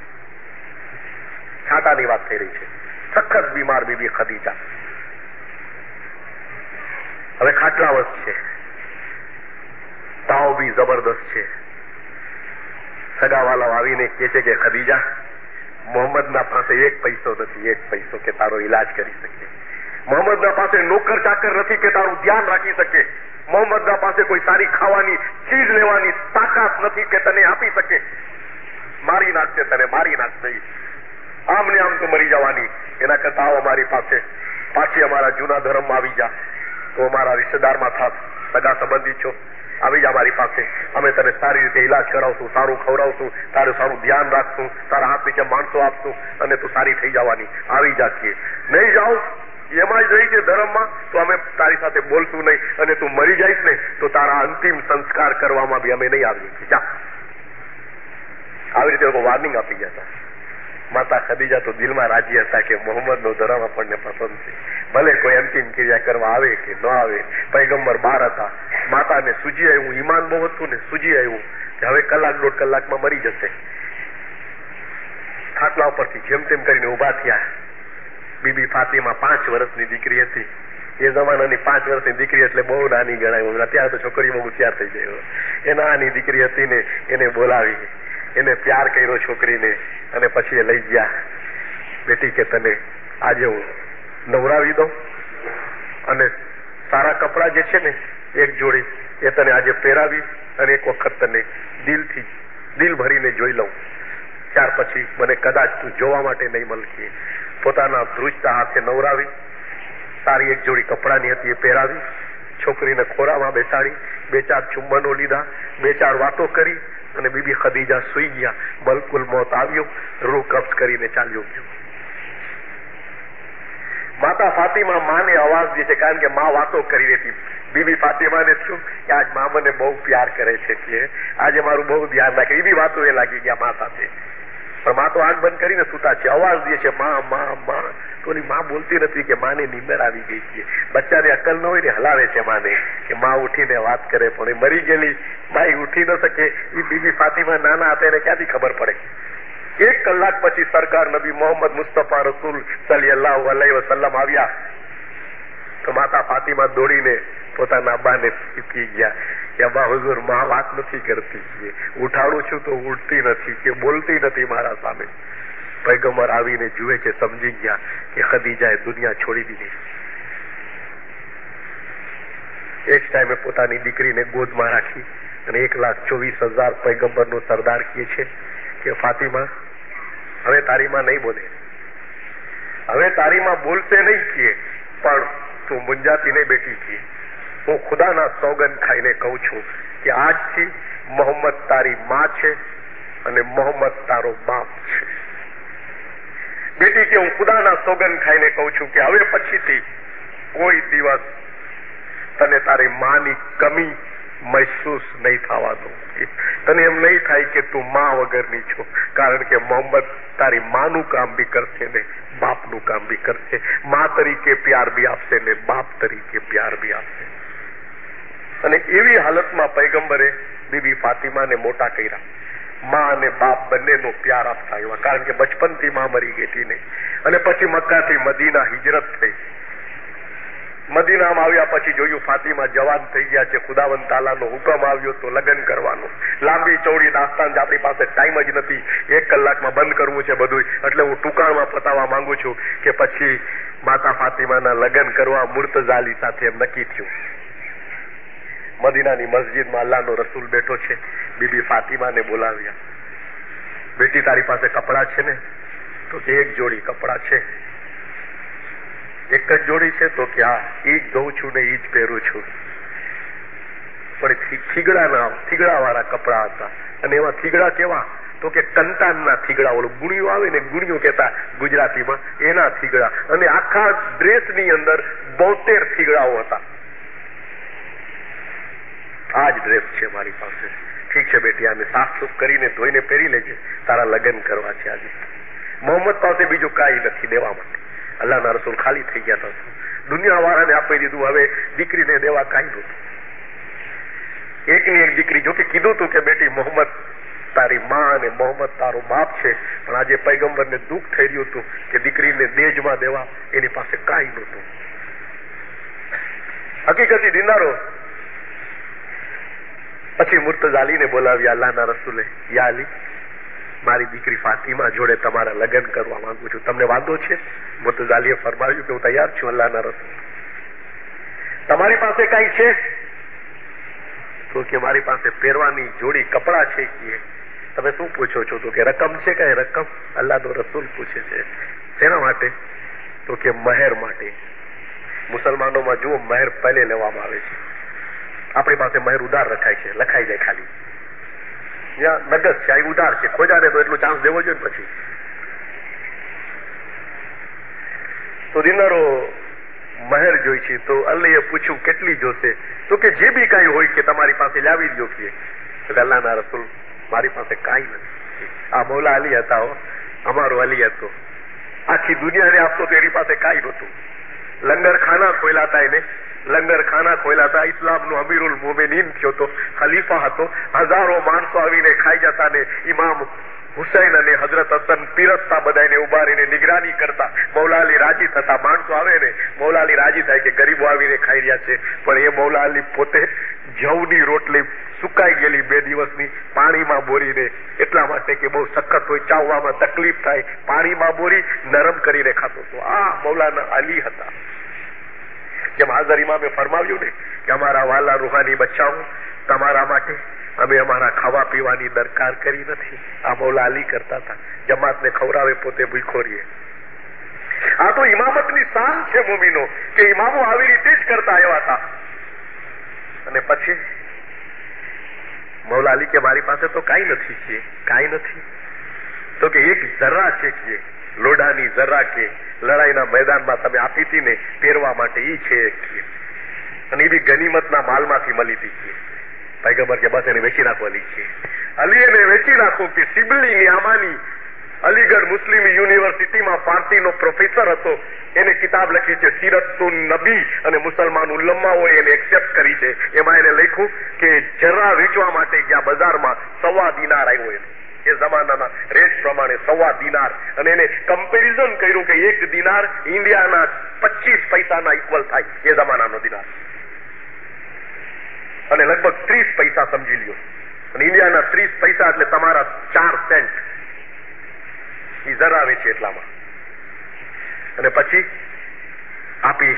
છાટાની વાત થઈ રહી છે, સખત બીમાર બીબી ખદીજા. હવે ખાટલાવશ છે, તાવ બી જબરદસ્ત છે. સગાવાલાઓ આવીને કહે છે કે ખદીજા, મોહમ્મદના પાસે 1 પૈસો નથી, 1 પૈસો કે તારો ઈલાજ કરી શકે. મોહમ્મદના પાસે નોકર ચાકર નથી કે તારું ધ્યાન રાખી શકે. મોહમ્મદના પાસે કોઈ સારી ખાવાની ચીજ લેવાની તાકાત નથી કે તને આપી શકે. મારી નાખશે તને, મારી નાખશે. આમ ને આમ તો મરી જવાની. એના કરતા આવો અમારી પાસે, પાછી અમારા જૂના ધર્મમાં આવી જા, તો અમારા રિશ્તેદારમાં થાત, સગા સંબંધી છો, આવી જા અમારી પાસે, અમે તને સારી રીતે ઈલાજ કરાવશું, સારું ખવડાવશું, તારું સારું ધ્યાન રાખશું, તારા હાથ નીચે માણસો આપશું, અને તું સારી થઈ જવાની. આવી જા છીએ. નહીં જાઓ એમાં જ રહી છે ધર્મમાં, તો અમે તારી સાથે બોલશું નહીં, અને તું મરી જઈશ ને તો તારા અંતિમ સંસ્કાર કરવામાં બી અમે નહીં આવીએ. જા. આવી રીતે લોકો વોર્નિંગ આપી ગયા હતા. માતા ખદીજા તો દિલમાં રાજી હતા કે મોહમ્મદનો ધર્મ આપણને પસંદ છે, ભલે કોઈ અંતિમ ક્રિયા કરવા આવે કે ન આવે. પૈગંબર 12 હતા, માતાને સૂજી આવ્યું, ઈમાન બહુ હતું ને, સૂજી આવ્યું કે હવે 1-1.5 કલાકમાં મરી જશે. ખાટલા ઉપરથી જેમ તેમ કરીને ઉભા થયા. બીબી ફાતિમા 5 વર્ષની દીકરી હતી. એ જમાનાની 5 વર્ષની દીકરી એટલે બહુ નાની ગણાય. અત્યારે તો છોકરી બહુ હોશિયાર થઈ ગઈ. એ નાની દીકરી હતી ને એને બોલાવી, એને પ્યાર કર્યો છોકરીને અને પછી એ લઈ ગયા. બેટી કે તને આજે હું નવરાવી દઉં અને સારા કપડા જે છે ને એક જોડી એ તને આજે પહેરાવી અને એક વખત તને દિલ ભરીને જોઈ લઉં. ત્યાર પછી મને કદાચ તું જોવા માટે નહીં મળતી. પોતાના ધ્રુજતા હાથે નવરાવી, સારી એક જોડી કપડાની હતી એ પહેરાવી, છોકરીને ખોરામાં બેસાડી, 2-4 ચુંબનો લીધા, 2-4 વાતો કરી અને બીબી ખદીજા સુઈ ગયા. બલકુલ મોત આવ્યો, રૂહ કબ્જ કરીને ચાલ્યો ગયો. માતા ફાતિમા માને અવાજ દે છે, કારણ કે મા વાતો કરી હતી. બીબી ફાતિમાને થયું કે આજ મા મને બહુ પ્યાર કરે છે કે આજે મારું બહુ ધ્યાન રાખે. એ બી વાતો એ લાગી ગયા મા સાથે. પણ મા તો આંખ બંધ કરીને સુતા છે, અવાજ દે છે મા મા મા. તો મા બોલતી નથી કે માને નીંદર આવી ગઈ છે. બચ્ચાને અક્કલ ન હોય ને હલાવે છે માને કે મા ઉઠીને વાત કરે, પણ એ મરી ગયેલી માઈ ઉઠી ન શકે. એ બીબી ફાતિમા નાના હતા એને ક્યાંથી ખબર પડે. 1 કલાક પછી સરકાર નબી મોહમ્મદ મુસ્તફા રસૂલ સલ્લલ્લાહુ અલૈહિ વસલ્લમ આવ્યા. તો માતા ફાતિમા દોડીને પોતાના અબ્બાને શીખી ગયા કે અબ્બા હુઝુર માં વાત નથી કરતી, ઉઠાડું છું તો ઉઠતી નથી કે બોલતી નથી મારા સામે. પૈગંબર આવીને જુએ છે, સમજી ગયા કે ખદીજાએ દુનિયા છોડી દીધી. એક ટાઈમે પોતાની દીકરીને ગોદમાં રાખી અને 1,24,000 પૈગંબરનો સરદાર કહે છે કે ફાતિમા હવે તારી માં નહીં બોલે, હવે તારી માં બોલશે નહીં કહે, પણ તું મુંજાતી નહીં બેટી કહે. હું ખુદાના સોગંદ ખાઈને કહું છું કે આજથી મોહમ્મદ તારી માં છે અને મોહમ્મદ તારો બાપ છે. બેટી કે હું ખુદાના સોગંદ ખાઈને કહું છું કે હવે પછીથી કોઈ દિવસ તને તારી માની કમી મહેસૂસ નહીં થવા દો. તને એમ નહીં થાય કે તું માં વગરની છો, કારણ કે મોહમ્મદ તારી માનું કામ બી કરશે ને બાપનું કામ બી કરશે. માં તરીકે પ્યાર બી આપશે ને બાપ તરીકે પ્યાર બી આપશે. અને એવી હાલતમાં પૈગંબરે બીબી ફાતિમાને મોટા કર્યા. માં અને બાપ બંનેનો પ્યાર આપતા આવ્યા, કારણ કે બચપનથી માં મરી ગઈ હતી નહીં. અને પછી મક્કાથી મદીના હિજરત થઈ. મદીનામાં આવ્યા પછી જોયું ફાતિમા જવાન થઈ ગયા છે. ખુદાવંદ તાલાનો હુકમ આવ્યો તો લગ્ન કરવાનો. લાંબી ચૌડી દાસ્તાન આપણી પાસે ટાઈમ જ નથી, 1 કલાકમાં બંધ કરવું છે બધું, એટલે હું ટૂંકાણમાં પતાવવા માંગુ છું કે પછી માતા ફાતિમાના લગ્ન કરવા મુર્તઝા સાથે એમ નક્કી થયું. મદીનાની મસ્જિદમાં અલ્લાહનો રસૂલ બેઠો છે. બીબી ફાતિમાને બોલાવ્યા. બેટી તારી પાસે કપડા છે ને? તો કે 1 જોડી કપડા છે. 1 જ જોડી છે? તો કે હા, એ જ ધોઉં છું ને એ જ પહેરું છું. પણ થીગડા વાળા કપડા હતા. અને એવા થીગડા કેવા? તો કે કંતાનના થીગડા, ઓલું ગુણિયું આવે ને, ગુણિયું કહેતા ગુજરાતીમાં, એના થીગડા. અને આખા ડ્રેસની અંદર 72 થીગડાઓ હતા. આ જ ડ્રેસ છે મારી પાસે. ઠીક છે બેટી, આને સાફ સુફ કરીને ધોઈને પહેરી લેજે, તારા લગ્ન કરવા છે આજે. મોહમ્મદ પાસે બીજું કાંઈ નથી દેવા માટે. અલ્લાહના રસૂલ ખાલી થઈ ગયા હતા. દુનિયા વાળાને આપી દીધું, હવે દીકરીને દેવા કાંઈ નહોતું. એકની એક દીકરી, જોકે કીધું તું કે બેટી મોહમ્મદ તારી માં અને મોહમ્મદ તારો બાપ છે, પણ આજે પૈગંબરને દુઃખ થઈ રહ્યું હતું કે દીકરીને દેજમાં દેવા એની પાસે કાંઈ નહોતું. હકીકતી દિનારો. પછી મુર્તઝા અલીને બોલાવ્યા અલ્લાહના રસૂલે. યા અલી, મારી દીકરી ફાતિમા જોડે તમારા લગ્ન કરવા માંગુ છું, તમને વાંધો છે? મુર્તઝા અલીએ ફરમાવ્યું કે હું તૈયાર છું અલ્લાહના રસૂલ. તમારી પાસે કઈ છે? તો કે મારી પાસે પહેરવાની જોડી કપડા છે. કે તમે શું પૂછો છો? તો કે રકમ છે. કઈ રકમ? અલ્લાહનો રસૂલ પૂછે છે. શેના માટે? તો કે મહેર માટે. મુસલમાનોમાં જુઓ, મહેર પહેલે લેવામાં આવે છે. આપણી પાસે મહેર ઉધાર રખાય છે, લખાઈ જાય ખાલી. ત્યાં નગદ છે, આ ઉધાર છે. ખોજાને તો એટલો ચાન્સ દેવો જોઈએ ને. પછી તો દિનારો મહેર જોઈ છે. તો અલ્લાહે પૂછ્યું કેટલી જોશે? તો કે જે બી કઈ હોય કે તમારી પાસે લાવી દો. કે અલ્લાહના રસૂલ મારી પાસે કાંઈ નથી. આ મૌલા અલી હતા, અમારો અલી હતો. આખી દુનિયાને આપતો તો એની પાસે કાંઈ નહોતું. લંગરખાના ખોલાતા એને, લંગરખાના ખોલાતા. ઇસ્લામનો અમીરુલ મોમિનીન થયો તો, ખલીફા હતો. હજારો માણસો આવીને ખાઈ જતા ને ઇમામ હુસૈન અને હઝરત હસન પીરસતા બધાને ઉભા રહીને નિગરાની કરતા. મૌલા અલી રાજી થતા. માણસો આવે ને મૌલા અલી રાજી થાય કે ગરીબો આવીને ખાઈ રહ્યા છે, પણ એ મૌલા અલી પોતે જવની રોટલી સુકાઈ ગયેલી 2 દિવસની પાણીમાં બોરીને, એટલા માટે કે બહુ સખત હોય, ચાવવામાં તકલીફ થાય, પાણીમાં બોરી નરમ કરીને ખાતો હતો. આ મૌલાના અલી હતા. જેમ હાજર ઇમામે ફરમાવ્યું ને કે અમારા વાલા રૂહાની બચ્ચાઓ, તમારા માટે અમે અમારા ખાવા પીવાની દરકાર કરી નથી. આ મૌલા અલી કરતા હતા. જમાતને ખવડાવે, પોતે ભૂખો રહીએ. આ તો ઇમામતની શાન છે મોમીનો, કે ઇમામો આવી રીતે જ કરતા આવ્યા હતા. અને પછી મૌલા અલી કે મારી પાસે તો કાંઈ નથી છે. કાંઈ નથી તો કે એક જરા છે કે લોડાની જરા કે લડાઈના મેદાનમાં તમે આપી હતી ને પહેરવા માટે, ઈ છે એક કે, અને એ બી ગનીમતના માલમાંથી મળી હતી કે. પૈગંબર કે બસ એને વેચી નાખો અલી છે. અલી એને વેચી નાખો કે સિબલી આમાની અલીગઢ મુસ્લિમ યુનિવર્સિટીમાં ફારસીનો પ્રોફેસર હતો. એને કિતાબ લખી છે સીરતુન નબી, અને મુસલમાન ઉલ્લમાઓએ એને એક્સેપ્ટ કરી છે. એમાં એને લખ્યું કે જરા વેચવા માટે ગયા બજારમાં 1.25 દિનાર આવ્યો એનો. એ જમાનાના રેટ પ્રમાણે 1.25 દિનાર. અને એને કમ્પેરિઝન કર્યું કે 1 દિનાર ઇન્ડિયાના 25 પૈસાના ઇક્વલ થાય, એ જમાનાનો દિનાર. અને લગભગ 30 પૈસા સમજી લ્યો. અને ઇન્ડિયાના 30 પૈસા એટલે તમારા 4 સેન્ટ. એ જરા વેચે એટલામાં. અને પછી આપી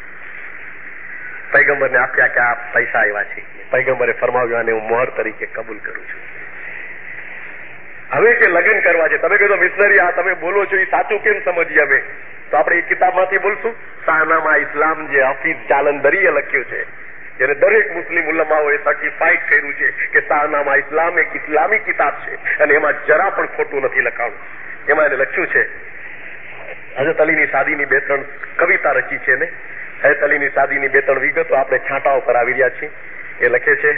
પૈગંબરને આપ્યા કે આ પૈસા આવ્યા છે. પૈગંબરે ફરમાવ્યું અને હું મોહર તરીકે કબૂલ કરું છું. હવે કે લગ્ન કરવા છે. તમે કીધું મિશનરી આ તમે બોલો છો એ સાચું કેમ સમજીએ અમે? તો આપણે એ કિતાબમાંથી બોલશું. શાહનામા ઇસ્લામ જે હફીઝ જાલંધરીએ લખ્યું છે, જેને દરેક મુસ્લિમ ઉલમાઓએ સર્ટિફાઈડ કર્યું છે કે શાહનામા ઇસ્લામ એક ઇસ્લામી કિતાબ છે, અને એમાં જરા પણ ખોટું નથી લખાણું. એમાં એને લખ્યું છે હઝરત અલીની શાદીની 2-3 કવિતા રચી છે ને. હઝરત અલીની શાદીની 2-3 વિગતો આપણે છાંટાઓ પર આવી રહ્યા છીએ. એ લખે છે,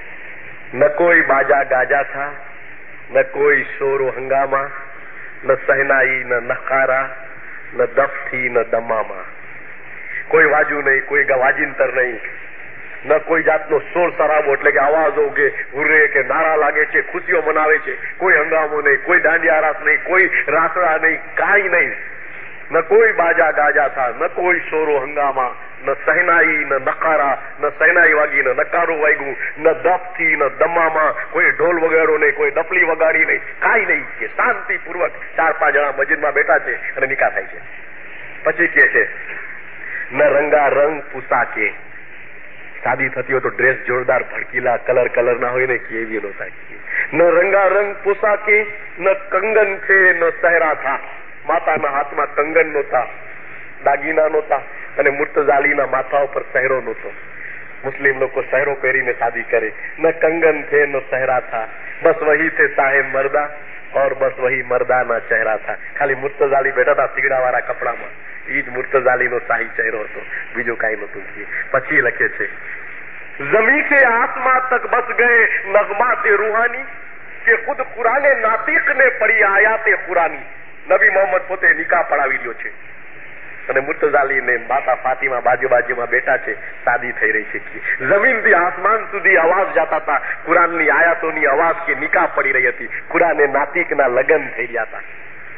ન કોઈ બાજા ગાજા થા, ન કોઈ શોરો હંગામા, ન સહનાઈ, ન નખારા, ન દફથી, ન દમામા. કોઈ વાજુ નહીં, કોઈ વાજિંતર નહીં, ન કોઈ જાતનો શોર શરાબો એટલે કે અવાજો કે હુર્રે કે નારા લાગે છે, ખુશીઓ મનાવે છે. કોઈ હંગામો નહીં, કોઈ દાંડિયા રાસ નહીં, કોઈ રાસડા નહીં, કાંઈ નહીં. ન કોઈ બાજા ગાજા થા, ન કોઈ શોરો હંગામા, ન સહનાઈ, ન નકારા, ન સહનાઈ વાગી, ન નકારો વાગ્યું, ન દફથી, ન દમામાં, કોઈ ઢોલ વગાડો નહીં, કોઈ ડફલી વગાડી નહીં, કાંઈ નહીં. કે શાંતિપૂર્વક 4-5 જણા મસ્જિદમાં બેઠા છે અને નિકાહ થાય છે. પછી કે છે, ન રંગા રંગ પુસાકે, શાદી થતી હોય તો ડ્રેસ જોરદાર ભડકીલા કલર ના હોય ને કેવી નો થાય. ન રંગા રંગ પોશાકે, ન કંગન છે, ન સહેરા થા. માતાના હાથમાં કંગન નહોતા, દાગીના નહોતા, અને મુર્તઝાલીના માથા ઉપર સહેરો નહોતો. મુસ્લિમ લોકો સહેરો પહેરીને શાદી કરે. ન કંગન છે, ન સહેરા થા, બસ વહી થે સાહેબ મર્દા, और बस वही मर्दाना चेहरा था. ખાલી મુર્તઝાલી બેઠા હતા સિગડા વાળા કપડામાં. એ જ મુર્તઝાલી નો શાહી ચહેરો હતો, બીજું કઈ નતું. પછી લખે છે, જમી से आसमां तक बस गए नगमाते रूहानी, કે ખુદ કુરાને નાતિક ને પડી આયાતે કુરાની. નબી મોહમ્મદ પોતે નિકાહ પડાવી લ્યો છે, અને મુર્તઝાલી ને માતા ફાતિમા બાજુમાં બેઠા છે, શાદી થઈ રહી છે. જમીન થી આસમાન સુધી અવાજ જતા હતા, કુરાનની આયાતોની અવાજ કે નિકાહ પડી રહી હતી, કુરાને નાતિક ના લગ્ન થઈ રહ્યા હતા.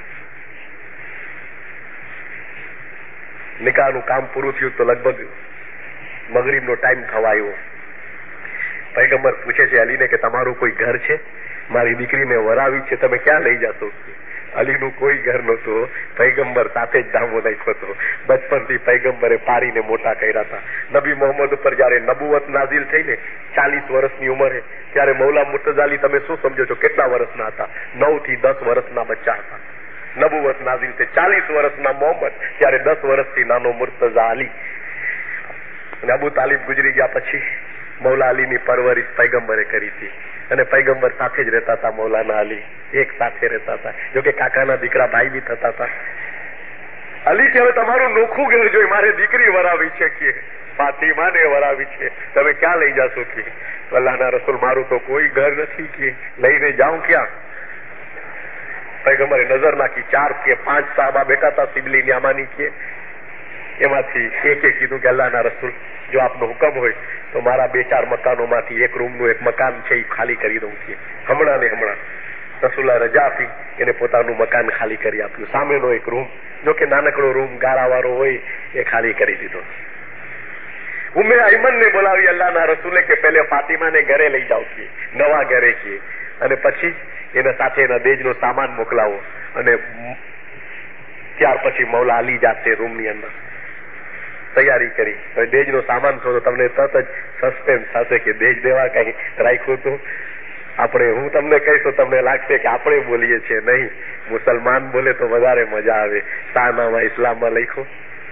નિકાહનું કામ પૂરું થયું તો લગભગ મગરીબનો ટાઈમ થવા આવ્યો. પૈગંબર પૂછે છે અલીને કે તમારું કોઈ ઘર છે? મારી દીકરીને વરાવી છે, તમે ક્યાં લઈ જશો? અલીનું કોઈ ઘર નહોતું. પૈગંબર સાથે જ ધામો નાખ્યો હતો. બચપનથી પૈગંબરે પારીને મોટા કર્યા હતા. નબી મોહમ્મદ ઉપર જયારે નબુવત નાઝિલ થઈ ને 40 વર્ષની ઉંમરે, ત્યારે મૌલા મુર્તઝાલી તમે શું સમજો છો કેટલા વર્ષના હતા? 9 થી 10 વર્ષના બચ્ચા હતા. નબુવત નાઝિલ થઈ 40 વર્ષના મોહમ્મદ, ત્યારે 10 વર્ષથી નાનો મુર્તઝાલી. અને અબુ તાલિબ ગુજરી ગયા પછી મૌલા અલીની પરવરિશ પૈગંબરે કરી હતી, અને પૈગંબર સાથે જ રહેતા હતા. મૌલાના અલી એક સાથે રહેતા હતા, જોકે કાકાના દીકરા ભાઈ બી થતા હતા. અલી કે હવે તમારું નોખું ઘર જોઈ, મારે દીકરી વરાવી છે કે ફાતિમાને વરાવી છે, તમે ક્યાં લઈ જશો? કે અલ્લાહના રસૂલ મારું તો કોઈ ઘર નથી, કે લઈને જાઉં ક્યાં? પૈગંબરે નજર નાખી, 4 કે 5 સાહબા બેઠા હતા સિબલી ન્યામાની કે, એમાંથી એકે કીધું કે અલ્લાહના રસૂલ જો આપનો હુકમ હોય તો મારા 2-4 મકાનોમાંથી એક રૂમનું એક મકાન છે એ ખાલી કરી દઉં છું હમણાં ને હમણાં. રસુલ્લા રજા આપી, એને પોતાનું મકાન ખાલી કરી આપ્યું. સામેનો એક રૂમ, જો કે નાનકડો રૂમ ગાળાવાળો હોય, એ ખાલી કરી દીધો. ઉમ્મે અયમન ને બોલાવી અલ્લાહના રસૂલે કે પહેલે ફાતિમાને ઘરે લઈ જાઓ કે નવા ઘરે કે, અને પછી એના સાથે એના દેજનો સામાન મોકલાવો, અને ત્યાર પછી મૌલા અલી જાતે રૂમની અંદર તૈયારી કરી. હવે દેજનો સામાન છો તો તમને તરત જ સસ્પેન્સ થશે કે દેજ દેવા કઈ રાખ્યું હતું. આપણે હું તમને કહીશ તો તમને લાગશે કે આપણે બોલીએ છીએ, નહીં, મુસલમાન બોલે તો વધારે મજા આવે. શાહનામા ઇસ્લામમાં લખ્યું,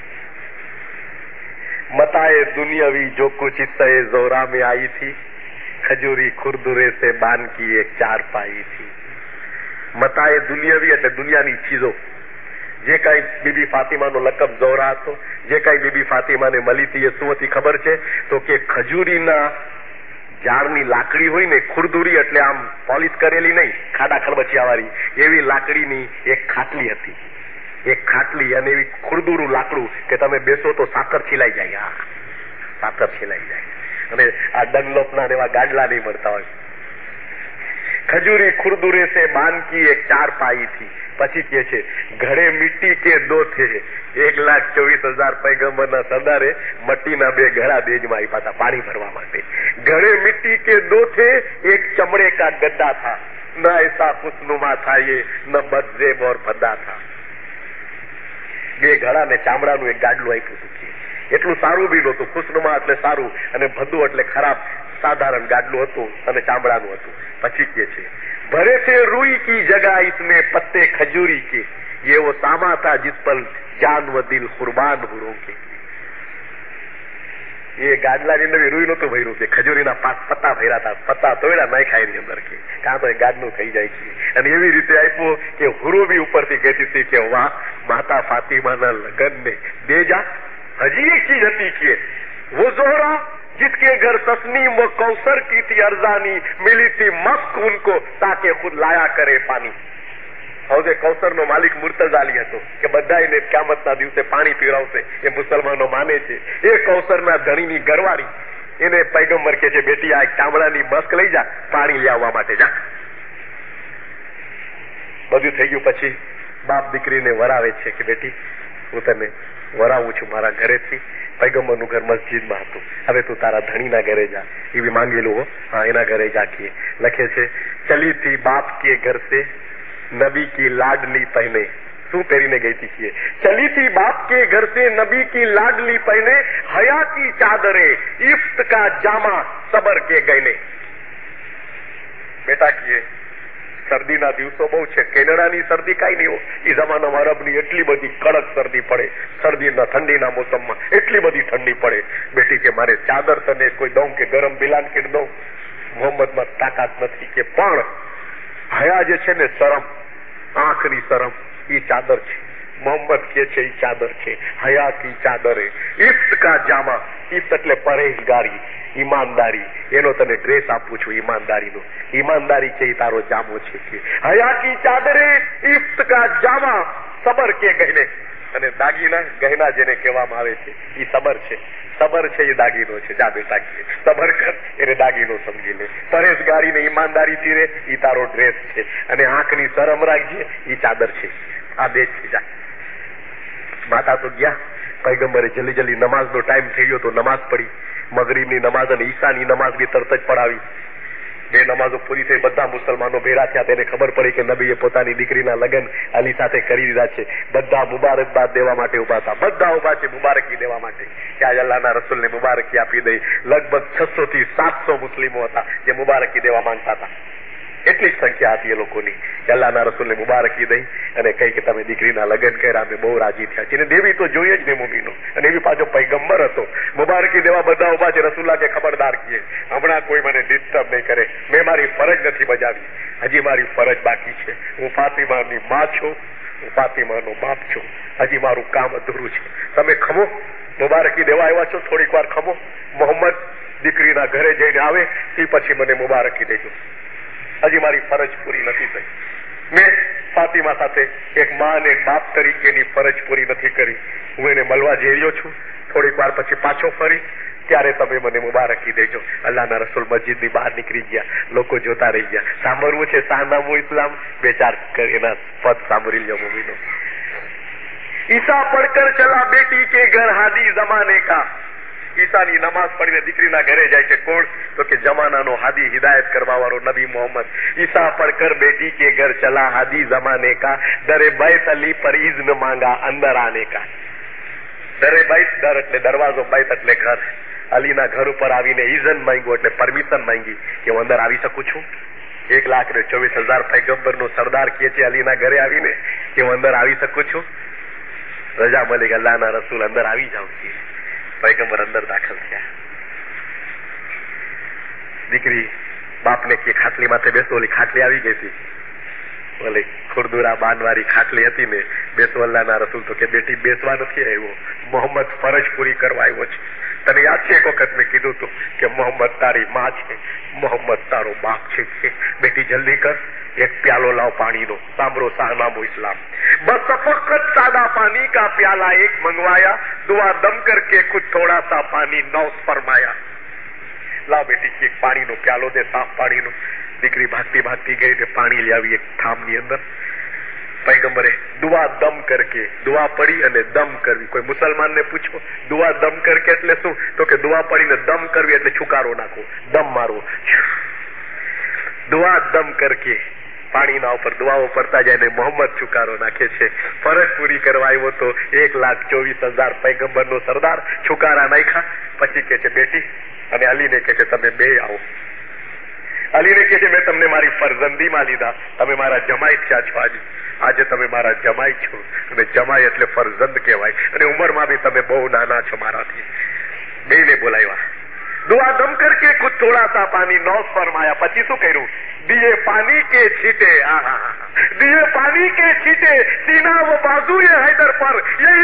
મતાએ દુનિયાવી જો કુછ ઇસ્સે ज़ोरा में आई थी, खजूरी खुरदुरे से बांध की एक चारपाई थी. મતાએ દુનિયાવી એટલે દુનિયાની ચીજો. જે કઈ બીબી ફાતિમાનો લકબ ઝોરા હતો, જે કઈ બીબી ફાતિમાને મળી હતી, એ શું હતી ખબર છે? તો કે ખજૂરીના ઝાડની લાકડી હોય ને, ખુરદુરી એટલે આમ પોલિશ કરેલી નહીં, ખાડા ખરબચિયા વાળી, એવી લાકડીની એક ખાટલી હતી. એક ખાટલી અને એવી ખુરદુરું લાકડું કે તમે બેસો તો સાકર છીલાઈ જાય. સાકર છીલાઈ જાય. અને આ ડનલોપના એવા ગાડલા નહીં મળતા હોય. ખજૂરી ખુરદુરે સે બાંધ કી એક ચારપાઈ થી. પછી કે છે ઘરે મિટ્ટી કે દો થે, 1,24,000 પૈગંબરના સરદારે મટ્ટીના 2 ઘડા દેજમાં આપ્યા હતા પાણી ભરવા માટે. ઘરે મિટ્ટી કે દો થે, એક ચમડે કા ગદ્દા થા, ન એસા ખુશનુમા થા યે, ન બદજેબ ઓર ભદ્દા થા. 2 ઘડા ને ચામડાનું એક ગાડલું આપ્યું હતું. એટલું સારું બી નહોતું. ખુશનુમા એટલે સારું, અને ભદ્દું એટલે ખરાબ, સાધારણ ગાડલું હતું અને ચામડાનું હતું. પછી કે છે ભરે थे रूई की जगह इसमें पत्ते खजूरी के, ये वो सामा था जिस पर जान व दिल कुर्बान हुरों के. ये ગાડલા ની અંદર રૂઈ નહોતું ભર્યું કે ખજૂરીના પત્તા ભર્યા હતા. પત્તા તોડ્યા નહીં ખાય એની અંદર કે, કાં તો એ ગાડલું થઈ જાય છે. અને એવી રીતે આપ્યું કે હુરો બી ઉપરથી કહેતી હતી કે વાહ, માતા ફાતિમાના લગન ને દે જા. હજી એક ચીજ હતી કે वो ज़ोहरा जिसके घर तस्नीम व कौसर की थी अरजानी, मिली थी मस्क उनको ताकि खुद लाया करे पानी. હવે કૌસર નો માલિક મુર્તઝા અલી હતો કે બધાને ક્યામતના દિવસે પાણી પીવડાવશે, એ મુસલમાનો માને છે. એ કૌસરના ધણીની ઘરવાળી એને પૈગંબર કે છે, બેટી આ ચામડાની મસ્ક લઈ જા, પાણી લઈ આવવા માટે જા. બધું થઈ ગયું પછી બાપ દીકરીને વરાવે છે કે બેટી હું તને વરાવું છું મારા ઘરેથી. પૈગંબરનું ઘર મસ્જિદમાં હતું. હવે તું તારા ધણીના ઘરે જા. એવી માંગેલું હો. હા, એના ઘરે જા કે લખે છે ચલી થી બાપ કે ઘર સે નબી કી લાડલી પહેને. શું પહેરીને ગઈ હતી? ચલી થી બાપ કે ઘર સે નબી કી લાડલી પહેને, હયા કી ચાદરે ઇફ્ત કા જામા સબર કે ગઈને. બેટા કીએ શરદીના દિવસો બહુ છે. કેનેડાની શરદી કઈ નહીં હોય. એ જમાનામાં અરબની એટલી બધી કડક શરદી પડે. શરદીના ઠંડીના મોસમમાં એટલી બધી ઠંડી પડે. બેટી કે મારે ચાદર તને કોઈ દઉં કે ગરમ બ્લાન્કેટ દઉં? મોહમ્મદમાં તાકાત નથી કે, પણ હયા જે છે ને, શરમ, આંખની શરમ, એ ચાદર છે. મોહમ્મદ કે છે એ ચાદર છે. હયા કી ચાદરે ઇફ્ત કા જામા. ઇફ્ત એટલે પરેશગારી, ઈમાનદારી. એનો તને ડ્રેસ આપું છું ઈમાનદારીનો. ઈમાનદારી છે એ તારો જામો છે કે હયા કી ચાદરે ઇફ્ત કા જામા સબર કે ગહેને. અને દાગીના ગહેના જેને કહેવામાં આવે છે એ સબર છે. સબર છે એ દાગીનો છે. જા બેટા કે સબર કર, એને દાગીનો સમજી લે. પરેશગારી ને ઈમાનદારી થી રે એ તારો ડ્રેસ છે. અને આંખની શરમ રાખજે એ ચાદર છે. આ બે છે. જા. માતા તો ગયા. પૈગંબરે જલ્દી જલ્દી નમાઝનો ટાઈમ થઈ ગયો તો નમાઝ પડી. મગરીબની નમાઝ અને ઈશાની નમાઝ બી તરત જ પડાવી. 2 નમાઝો પૂરી થઈ. બધા મુસલમાનો ભેગા થયા. તેને ખબર પડી કે નબીએ પોતાની દીકરીના લગ્ન અલી સાથે કરી દીધા છે. બધા મુબારકબાદ દેવા માટે ઉભા હતા. બધા ઉભા છે મુબારકી દેવા માટે કે આજ અલ્લાહના રસૂલને મુબારકી આપી દઈ. લગભગ 600 થી 700 મુસ્લિમો હતા જે મુબારકી દેવા માંગતા હતા. એટલી જ સંખ્યા હતી એ લોકોની કે અલ્લાહના રસૂલને મુબારકી દઈ અને કહી કે તમે દીકરીના લગ્ન કર્યા, અમે બહુ રાજી થયા છીએ. દેવી તો જોઈએ જ ને મુમીનો. અને એવી પાછો પૈગંબર હતો. મુબારકી દેવા બધા ઉભા છે. રસૂલ્લાહ કે ખબરદાર કીએ હમણાં કોઈ મને ડિસ્ટર્બ નહીં કરે. મેં મારી ફરજ નથી બજાવી. હજી મારી ફરજ બાકી છે. હું ફાતિમાની માં છું, હું ફાતિમાનો બાપ છું. હજી મારું કામ અધૂરું છે. તમે ખમો. મુબારકી દેવા આવ્યા છો, થોડીક વાર ખમો. મોહમ્મદ દીકરીના ઘરે જઈને આવે તે પછી મને મુબારકી દેજો. હજી મારી ફરજ પૂરી નથી થઈ. મેં ફાતિમા સાથે એક માં અને એક બાપ તરીકેની ફરજ પૂરી નથી કરી. હું એને મળવા જઈ રહ્યો છું. થોડીક વાર પછી પાછો ફરી ત્યારે તમે મને મુબારકી દેજો. અલ્લાહના રસૂલ મસ્જિદની બહાર નીકળી ગયા, લોકો જોતા રહી ગયા. સાંભળવું છે સાનામુ ઇસ્લામ? 2-4 એના પદ સાંભળી લ્યો મુમીનો. ઈસા પડકર ચલા બેટી કે ઘર હાદી જમાને કા. ઈસાની નમાઝ પડીને દીકરીના ઘરે જાય છે. કોણ? તો કે જમાનાનો હાદી, હિદાયત કરવા વાળો નબી મોહમ્મદ. ઈસા પડકર બેટી કે ઘર ચલા હાદી જમાને કા, દરે બૈત અલી પર ઇઝ્ન માંગા અંદર આને કા. દરે બૈત, દર એટલે દરવાજો, બૈત એટલે ઘર. અલીના ઘર ઉપર આવીને ઇઝન માંગ્યું એટલે પરમિશન માંગી કે હું અંદર આવી શકું છું. 1,24,000 પૈગંબરનો સરદાર કહે છે અલીના ઘરે આવીને કે હું અંદર આવી શકું છું. રજા મલિક અલ્લાહના રસૂલ અંદર આવી જાવ કે પૈગંબર અંદર દાખલ થયા. દીકરી બાપને કે ખાટલી માથે બેસો. ઓલી ખાટલી આવી ગઈ હતી, ઓલી ખુરદુરા બાંધવાળી ખાટલી હતી ને. બેસો. અલ્લાહના રસૂલ તો કે બેટી બેસવા નથી આવ્યો, મોહમ્મદ ફરજ પૂરી કરવા આવ્યો છે. તને યાદ છે એક વખત મેં કીધું હતું કે મોહમ્મદ તારી માં છે, મોહમ્મદ તારો બાપ છે. બેટી જલ્દી કર, एक प्यालो लाओ पानी नो. सांभरो शाहनामो इस्लाम. बस फकत सादा पानी का प्याला एक मंगवाया, दुआ दम करके खुद थोड़ा सा पानी नौस फरमाया. लाओ बेटी एक पानी नो प्यालो दे, साफ पानी नो. દીકરી ભાગતી ભાગતી ગઈ ને પાણી લઈ આવી એક થામની અંદર. પૈગંબરે દુઆ દમ કરકે, દુઆ પડી અને દમ કરવી. કોઈ મુસલમાન ને પૂછો દુઆ દમ કરકે એટલે શું? તો કે દુઆ પડીને દમ કરવી એટલે છુકારો નાખવો, દમ મારવો. દુઆ દમ કરકે પાણીના ઉપર દુઆઓ પડતા જાય ને મોહમ્મદ છુકારો નાખે છે. ફરજ પૂરી કરવા આવ્યો તો 1,24,000 પૈગંબરનો સરદાર છુકારા નાખ્યા. પછી કે છે બેટી, અને અલીને કે છે તમે બે આવો. અલીને કે છે મેં તમને મારી ફરજંદીમાં લીધા, તમે મારા જમાઈ થયા છો. આજે તમે મારા જમાઈ છો, અને જમાઈ એટલે ફરજંદ કહેવાય, અને ઉંમરમાં બી તમે બહુ નાના છો મારાથી. બેને બોલાવ્યા. दुआ दम करके कुछ थोड़ा सा पानी नौस फरमाया. પછી શું કર્યું? दिए पानी के छींटे, दिए पानी के छींटे सीना वो बाजू ये हैदर पर,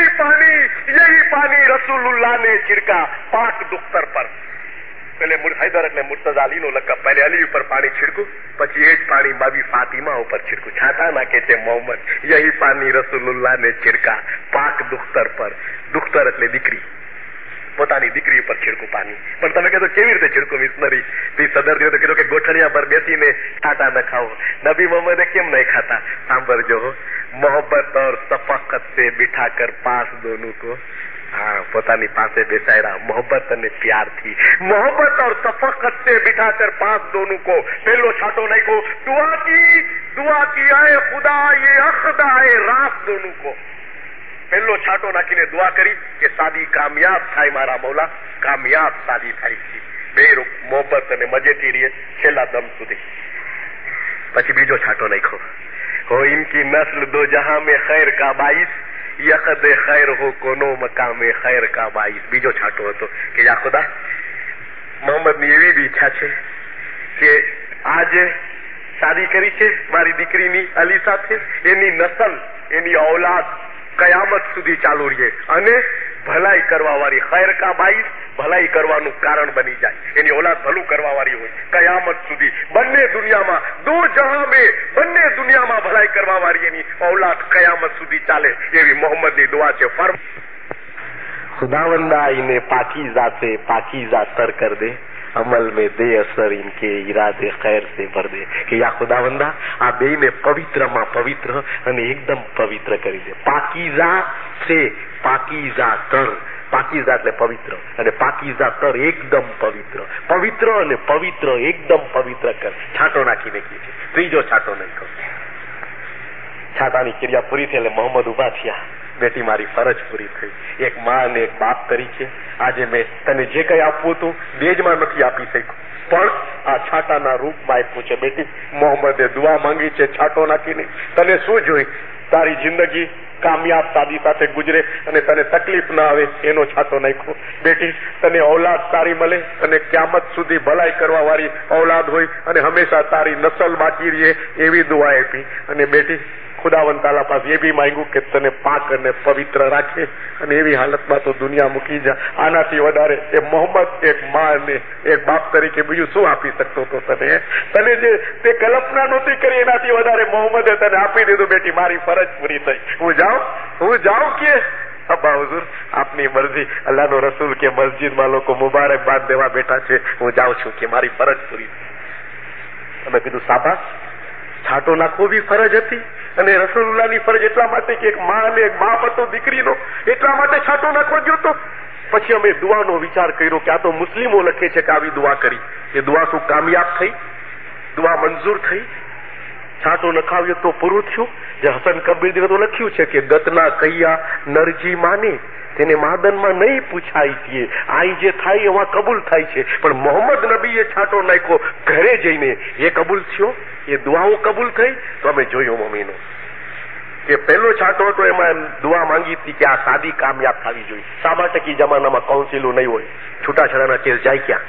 यही पानी रसूलुल्लाह ने छिड़का पाक दुख्तर पर. पहले हैदर એટલે મુર્તઝા અલીનો લકબ. પહેલે અલી ઉપર પાણી છિડકું, પછી એ જ પાણી બાબી ફાતિમા ઉપર છિડકું. છાંટા નાખે છે મોહમ્મદ. યહી પાણી રસૂલુલ્લાહ ને છિડકા પાક દુખ્તર પર. દુખ્તર એટલે દીકરી, પોતાની દીકરી ઉપર છિડકું પાણી. પણ તમે કહેતો કેવી રીતે છિડકું? મિશનરી સદર થયો તો કીધું કે ગોઠણિયા પર બેસીને છાંટા ન ખાઓ. નબી મોહમ્મદે કેમ નહીં ખાતા? સાંભળજો. મોહબ્બત और सफाकत से बिठा कर पास दोनों को, हाँ પોતાની પાસે બેસાડ્યા મોહબ્બત અને પ્યારથી. મોહબ્બત और सफाकत से बिठा कर पास दोनों को. પહેલો છાંટો નાખ્યો, दुआ की आए खुदा ये अखदा है रास दोनों को. પહેલો છાંટો નાખીને દુઆ કરી કે શાદી કામયાબ થાય મારા મૌલા, કામયાબ શાદી થાય છે. બે મોહબ્બત અને મજેથી રહીએ છેલ્લા દમ સુધી. પછી બીજો છાંટો નાખ્યો, हो इनकी नस्ल दो जहां में खैर का बाइस, यकद खैर हो कोनो मकाम खैर का बाइस. બીજો છાંટો હતો કે યા ખુદા, મોહમ્મદની એવી બી ઈચ્છા છે કે આજે શાદી કરી છે મારી દીકરીની અલી સાથે, એની નસલ એની ઔલાદ કયામત સુધી ચાલુ રહે, અને ભલાઈ કરવા વાળી ખૈર કા બાઈસ, ભલાઈ કરવાનું કારણ બની જાય. એની ઔલાદ ભલું કરવા વાળી હોય કયામત સુધી. બંને દુનિયામાં દો જહાં મેં, બંને દુનિયામાં ભલાઈ કરવા વાળી એની ઔલાદ કયામત સુધી ચાલે, એવી મોહમ્મદની દુઆ છે. ફર खुदावंदा इन्हें पाकीज़ा से पाकीज़ा तर कर दे, अमल में दे असर इनके इरादे खैर से भर दे. કે યા ખુદાવંદા આ બેને પવિત્રમાં પવિત્ર અને એકદમ પવિત્ર કરી દે. પાકીઝા છે પાકીઝા તર. પાકીઝા એટલે પવિત્ર, અને પાકીઝા તર એકદમ પવિત્ર. પવિત્ર અને પવિત્ર એકદમ પવિત્ર કર. છાંટો નાખીને કહે છે. ત્રીજો છાંટો નાખ્યો. છાંટાની ક્રિયા પૂરી થઈ એટલે મોહમ્મદ ઉભા થયા. બેટી મારી ફરજ પૂરી થઈ. એક માં અને એક બાપ તરીકે આજે મેં તને જે કઈ આપવું હતું દેજમાં નથી આપી શક્યું, પણ આ છાંટાના રૂપમાં આપ્યું છે. બેટી મોહમ્મદે દુઆ માંગી છે છાંટો નાખીને. તને શું જોઈ? તારી જિંદગી કામયાબ શાદી સાથે ગુજરે અને તને તકલીફ ના આવે એનો છાંટો નાખ્યો. બેટી તને ઔલાદ સારી મળે, અને ક્યામત સુધી ભલાઈ કરવા વાળી ઔલાદ હોય, અને હંમેશા તારી નસલ બાકી રહે એવી દુઆ આપી. અને બેટી ખુદાવંદ તાલા પાસે એ બી માંગ્યું કે તને પાક અને પવિત્ર રાખે, અને એવી હાલતમાં તો દુનિયા મૂકી જા. આનાથી વધારે એ મોહમ્મદ એક માં અને એક બાપ તરીકે બીજું શું આપી શકતો હતો તને? તને જે તે કલ્પના નહોતી કરી એનાથી વધારે મોહમ્મદે તને આપી દીધું. બેટી મારી ફરજ પૂરી થઈ, હું જાઉં કે અબ્બા હુઝુર આપની મરજી, અલ્લાહનો રસૂલ કે મસ્જિદમાં લોકો મુબારકબાદ દેવા બેઠા છે, હું જાઉં છું કે મારી ફરજ પૂરી. અમે કીધું શાબાશ, છાંટો નાખવો બી ફરજ હતી અને રસૂલુલ્લાહની ફરજ એટલા માટે કે એક માં અને એક બાપ હતો દીકરીનો, એટલા માટે છાંટો નાખવો જોતો. પછી અમે દુઆનો વિચાર કર્યો કે આ તો મુસ્લિમો લખે છે કે આવી દુઆ કરી. એ દુઆ શું કામયાબ થઈ? દુઆ મંજૂર થઈ? છાંટો નખાવ્યો તો પૂરું થયું? જે હસન કબીર દેવે તો લખ્યું છે કે ગતના કૈયા નરજી માને તેને માદનમાં નહીં પૂછાય છે, આઈ જે થાય એમાં કબૂલ થાય છે. પણ મોહમ્મદ નબીએ છાંટો નાખ્યો ઘરે જઈને, એ કબૂલ થયો? એ દુઆઓ કબૂલ થઈ? તો અમે જોયું મમ્મીનો કે પહેલો છાંટો હતો એમાં દુઆ માંગી હતી કે આ શાદી કામયાબ થવી જોઈએ. 60% જમાનામાં કાઉન્સિલો નહીં હોય, છૂટાછેડાના કેસ જાય ક્યાં?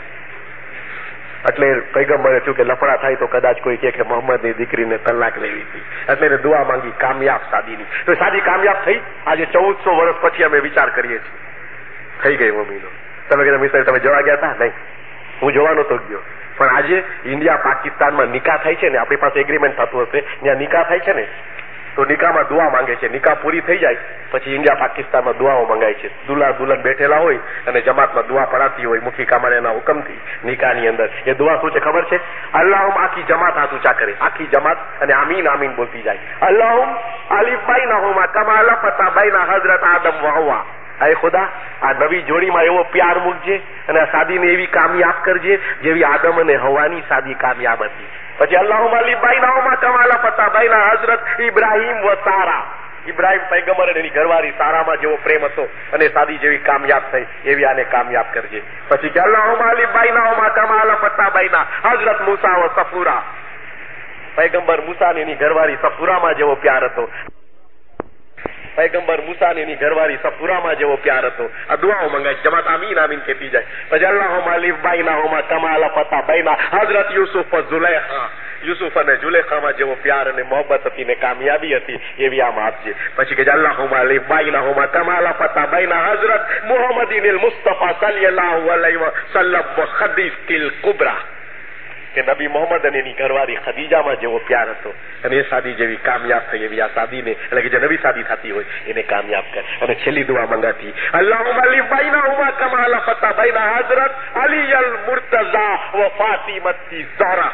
એટલે પૈગંબરે થયું કે લફડા થાય તો કદાચ કોઈ કે મોહમ્મદની દીકરીને તલાક લેવી હતી, એટલે એને દુઆ માંગી કામયાબ શાદીની. તો શાદી કામયાબ થઈ. આજે 1400 વર્ષ પછી અમે વિચાર કરીએ છીએ થઈ ગઈ મમ્મીનો. તમે કીધું મિસ્ટર તમે જોવા ગયા હતા? નહીં, હું જોવાનો તો ગયો. પણ આજે ઇન્ડિયા પાકિસ્તાનમાં નિકાહ થાય છે ને, આપણી પાસે એગ્રીમેન્ટ થતું હશે, ત્યાં નિકાહ થાય છે ને, તો નિકાહમાં દુઆ માંગે છે. નિકાહ પૂરી થઈ જાય પછી ઇન્ડિયા પાકિસ્તાનમાં દુઆઓ મંગાય છે. દુલ્હા દુલ્હન બેઠેલા હોય અને જમાતમાં દુઆ પડાતી હોય મુખી કામાણીના હુકમથી નિકાહની અંદર. એ દુઆ શું છે ખબર છે? અલ્લાહુમ, આખી જમાત હાથ ઊંચા કરે, આખી જમાત, અને આમીન આમીન બોલતી જાય. અલ્લાહુમ અલીફ બૈનહુમા કમા લફતા બૈના હઝરત આદમ વ હવા. અય ખુદા, આ નવી જોડીમાં એવો પ્યાર મૂકજે અને આ શાદીને એવી કામયાબ કરજે જેવી આદમ અને હવાની શાદી કામયાબ હતી. પછી અલ્લાહુમ અલીફ બૈનહુમા કમા લફતા બૈના હઝરત ઇબ્રાહીમ વ સારા. ઇબ્રાહીમ પૈગંબર અને એની ઘરવાળી સારામાં જેવો પ્રેમ હતો અને શાદી જેવી કામયાબ થઈ એવી આને કામયાબ કરજે. પછી કે અલ્લાહુમ અલીફ બૈનહુમા કમા લફતા બૈના હઝરત મૂસા વ સફુરા. પૈગંબર મૂસા અને એની ઘરવાળી સફુરામાં જેવો પ્યાર હતો. પૈગંબર મૂસા અને એની ઘરવાળી સફુરામાં જેવો પ્યાર હતો. આ દુઆઓ મંગાય, જમાત આમીન આમીન કહેતી જાય. પછી અલ્લાહુમ અલીફ બૈનહુમા કમા લફતા બૈના હઝરત યુસુફ વ ઝુલૈખા. યુસુફ અને જુલેખામાં જેવો પ્યાર અને મોહબ્બત હતી ને કામયાબી હતી એવી આમ આપજે. પછી કે અલ્લાહુમ્મા અલીફ બૈનહુમા કમા લફતા બૈના હઝરત મુહમ્મદિન મુસ્તફા સલ્લલ્લાહુ અલૈહિ વસલ્લમ વ ખદીજતિલ કુબરા. કે નબી મોહમ્મદ અને એની ઘરવાળી ખદીજામાં જેવો પ્યાર હતો અને એ શાદી જેવી કામયાબ થઈ એવી આ શાદીને, એટલે કે જે નવી શાદી થતી હોય એને કામયાબ કર. અને છેલ્લી દુઆ મંગાતી અલ્લાહુમ્મા અલીફ બૈનહુમા કમા લફતા બૈના હઝરત અલી અલ મુર્તઝા વ ફાતિમતી ઝહરા.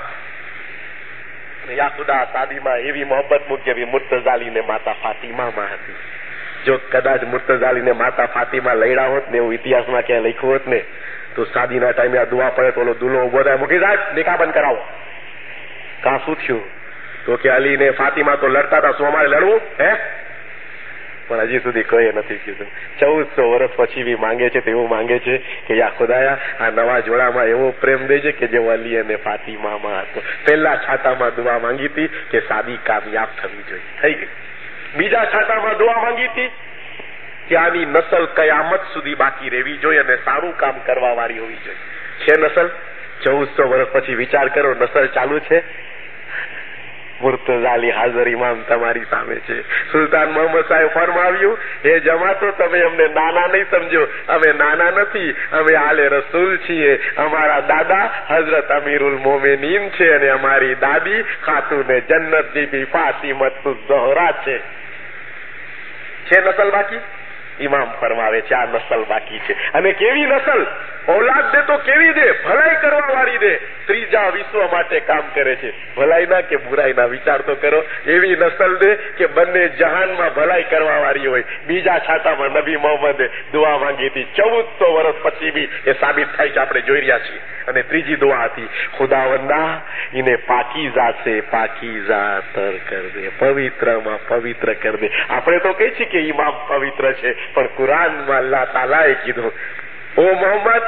યા ખુદા, શાદીમાં એવી મોહબ્બત મૂક જેવી મુર્તઝાલીને માતા ફાતિમામાં હતી. જો કદાચ મુર્તઝાલીને માતા ફાતિમા લડ્યા હોત ને એવું ઇતિહાસમાં ક્યાંય લખ્યું હોત ને તો શાદીના ટાઈમે આ દુઆ પડે તો ઓલો દુલ્હો ઉભો થાય, મૂકી સાહેબ નિકાહ બંધ કરાવો. કાં શું થયું? તો કે અલી ને ફાતિમા તો લડતા હતા, શું અમારે લડવું હે? પણ હજી સુધી કોઈ નથી કીધું. 1400 વર્ષ પછી બી માંગે છે તો એવું માંગે છે કે યા ખુદાયા આ નવા જોડામાં એવો પ્રેમ દેજે કે જે અલી અને ફાતિમામાં હતો. પહેલા છાતામાં દુઆ માંગી હતી કે શાદી કામયાબ થવી જોઈએ, થઈ ગઈ. બીજા છાતામાં દુઆ માંગી હતી કે આની નસલ કયામત સુધી બાકી રહેવી જોઈએ અને સારું કામ કરવા વાળી હોવી જોઈએ. છે નસલ? 1400 વર્ષ પછી વિચાર કરો, નસલ ચાલુ છે. મુર્તઝાલી હાજર ઇમામ તમારી સામે છે. સુલતાન મોહમ્મદ સાહેબ ફરમાવ્યું, એ જમાતો તમે અમને નાના નહીં સમજો, અમે નાના નથી, અમે આલે રસૂલ છીએ. અમારા દાદા હઝરત અમીરુલ મોમિનીન છે અને અમારી દાદી ખાતુને જન્નત બીબી ફાતિમતુ ઝહરા છે. છે નસલ બાકી? ઇમામ ફરમાવે છે આ નસલ બાકી છે. અને કેવી નસલ? ઔલાદ દે તો કેવી દે? ભલાઈ કરવા વાળી દે. ત્રીજા વિશ્વ માટે કામ કરે છે. ભલાઈના કે બુરાઈના વિચાર તો કરો. એવી નસલ દે કે બંને જહાનમાં ભલાઈ કરવા વાળી હોય. બીજા છાતામાં નબી મોહમ્મદે દુઆ માંગી હતી. 1400 વર્ષ પછી બી એ સાબિત થાય છે, આપણે જોઈ રહ્યા છીએ. અને ત્રીજી દુઆ હતી, ખુદાવંદા ઇને પાકીઝા સે પાકીઝા તર કર દે, પવિત્રમાં પવિત્ર કર દે. આપણે તો કહીએ છીએ કે ઇમામ પવિત્ર છે, પણ કુરાનમાં અલ્લાહ તાલાએ કીધું, ઓ મોહમ્મદ,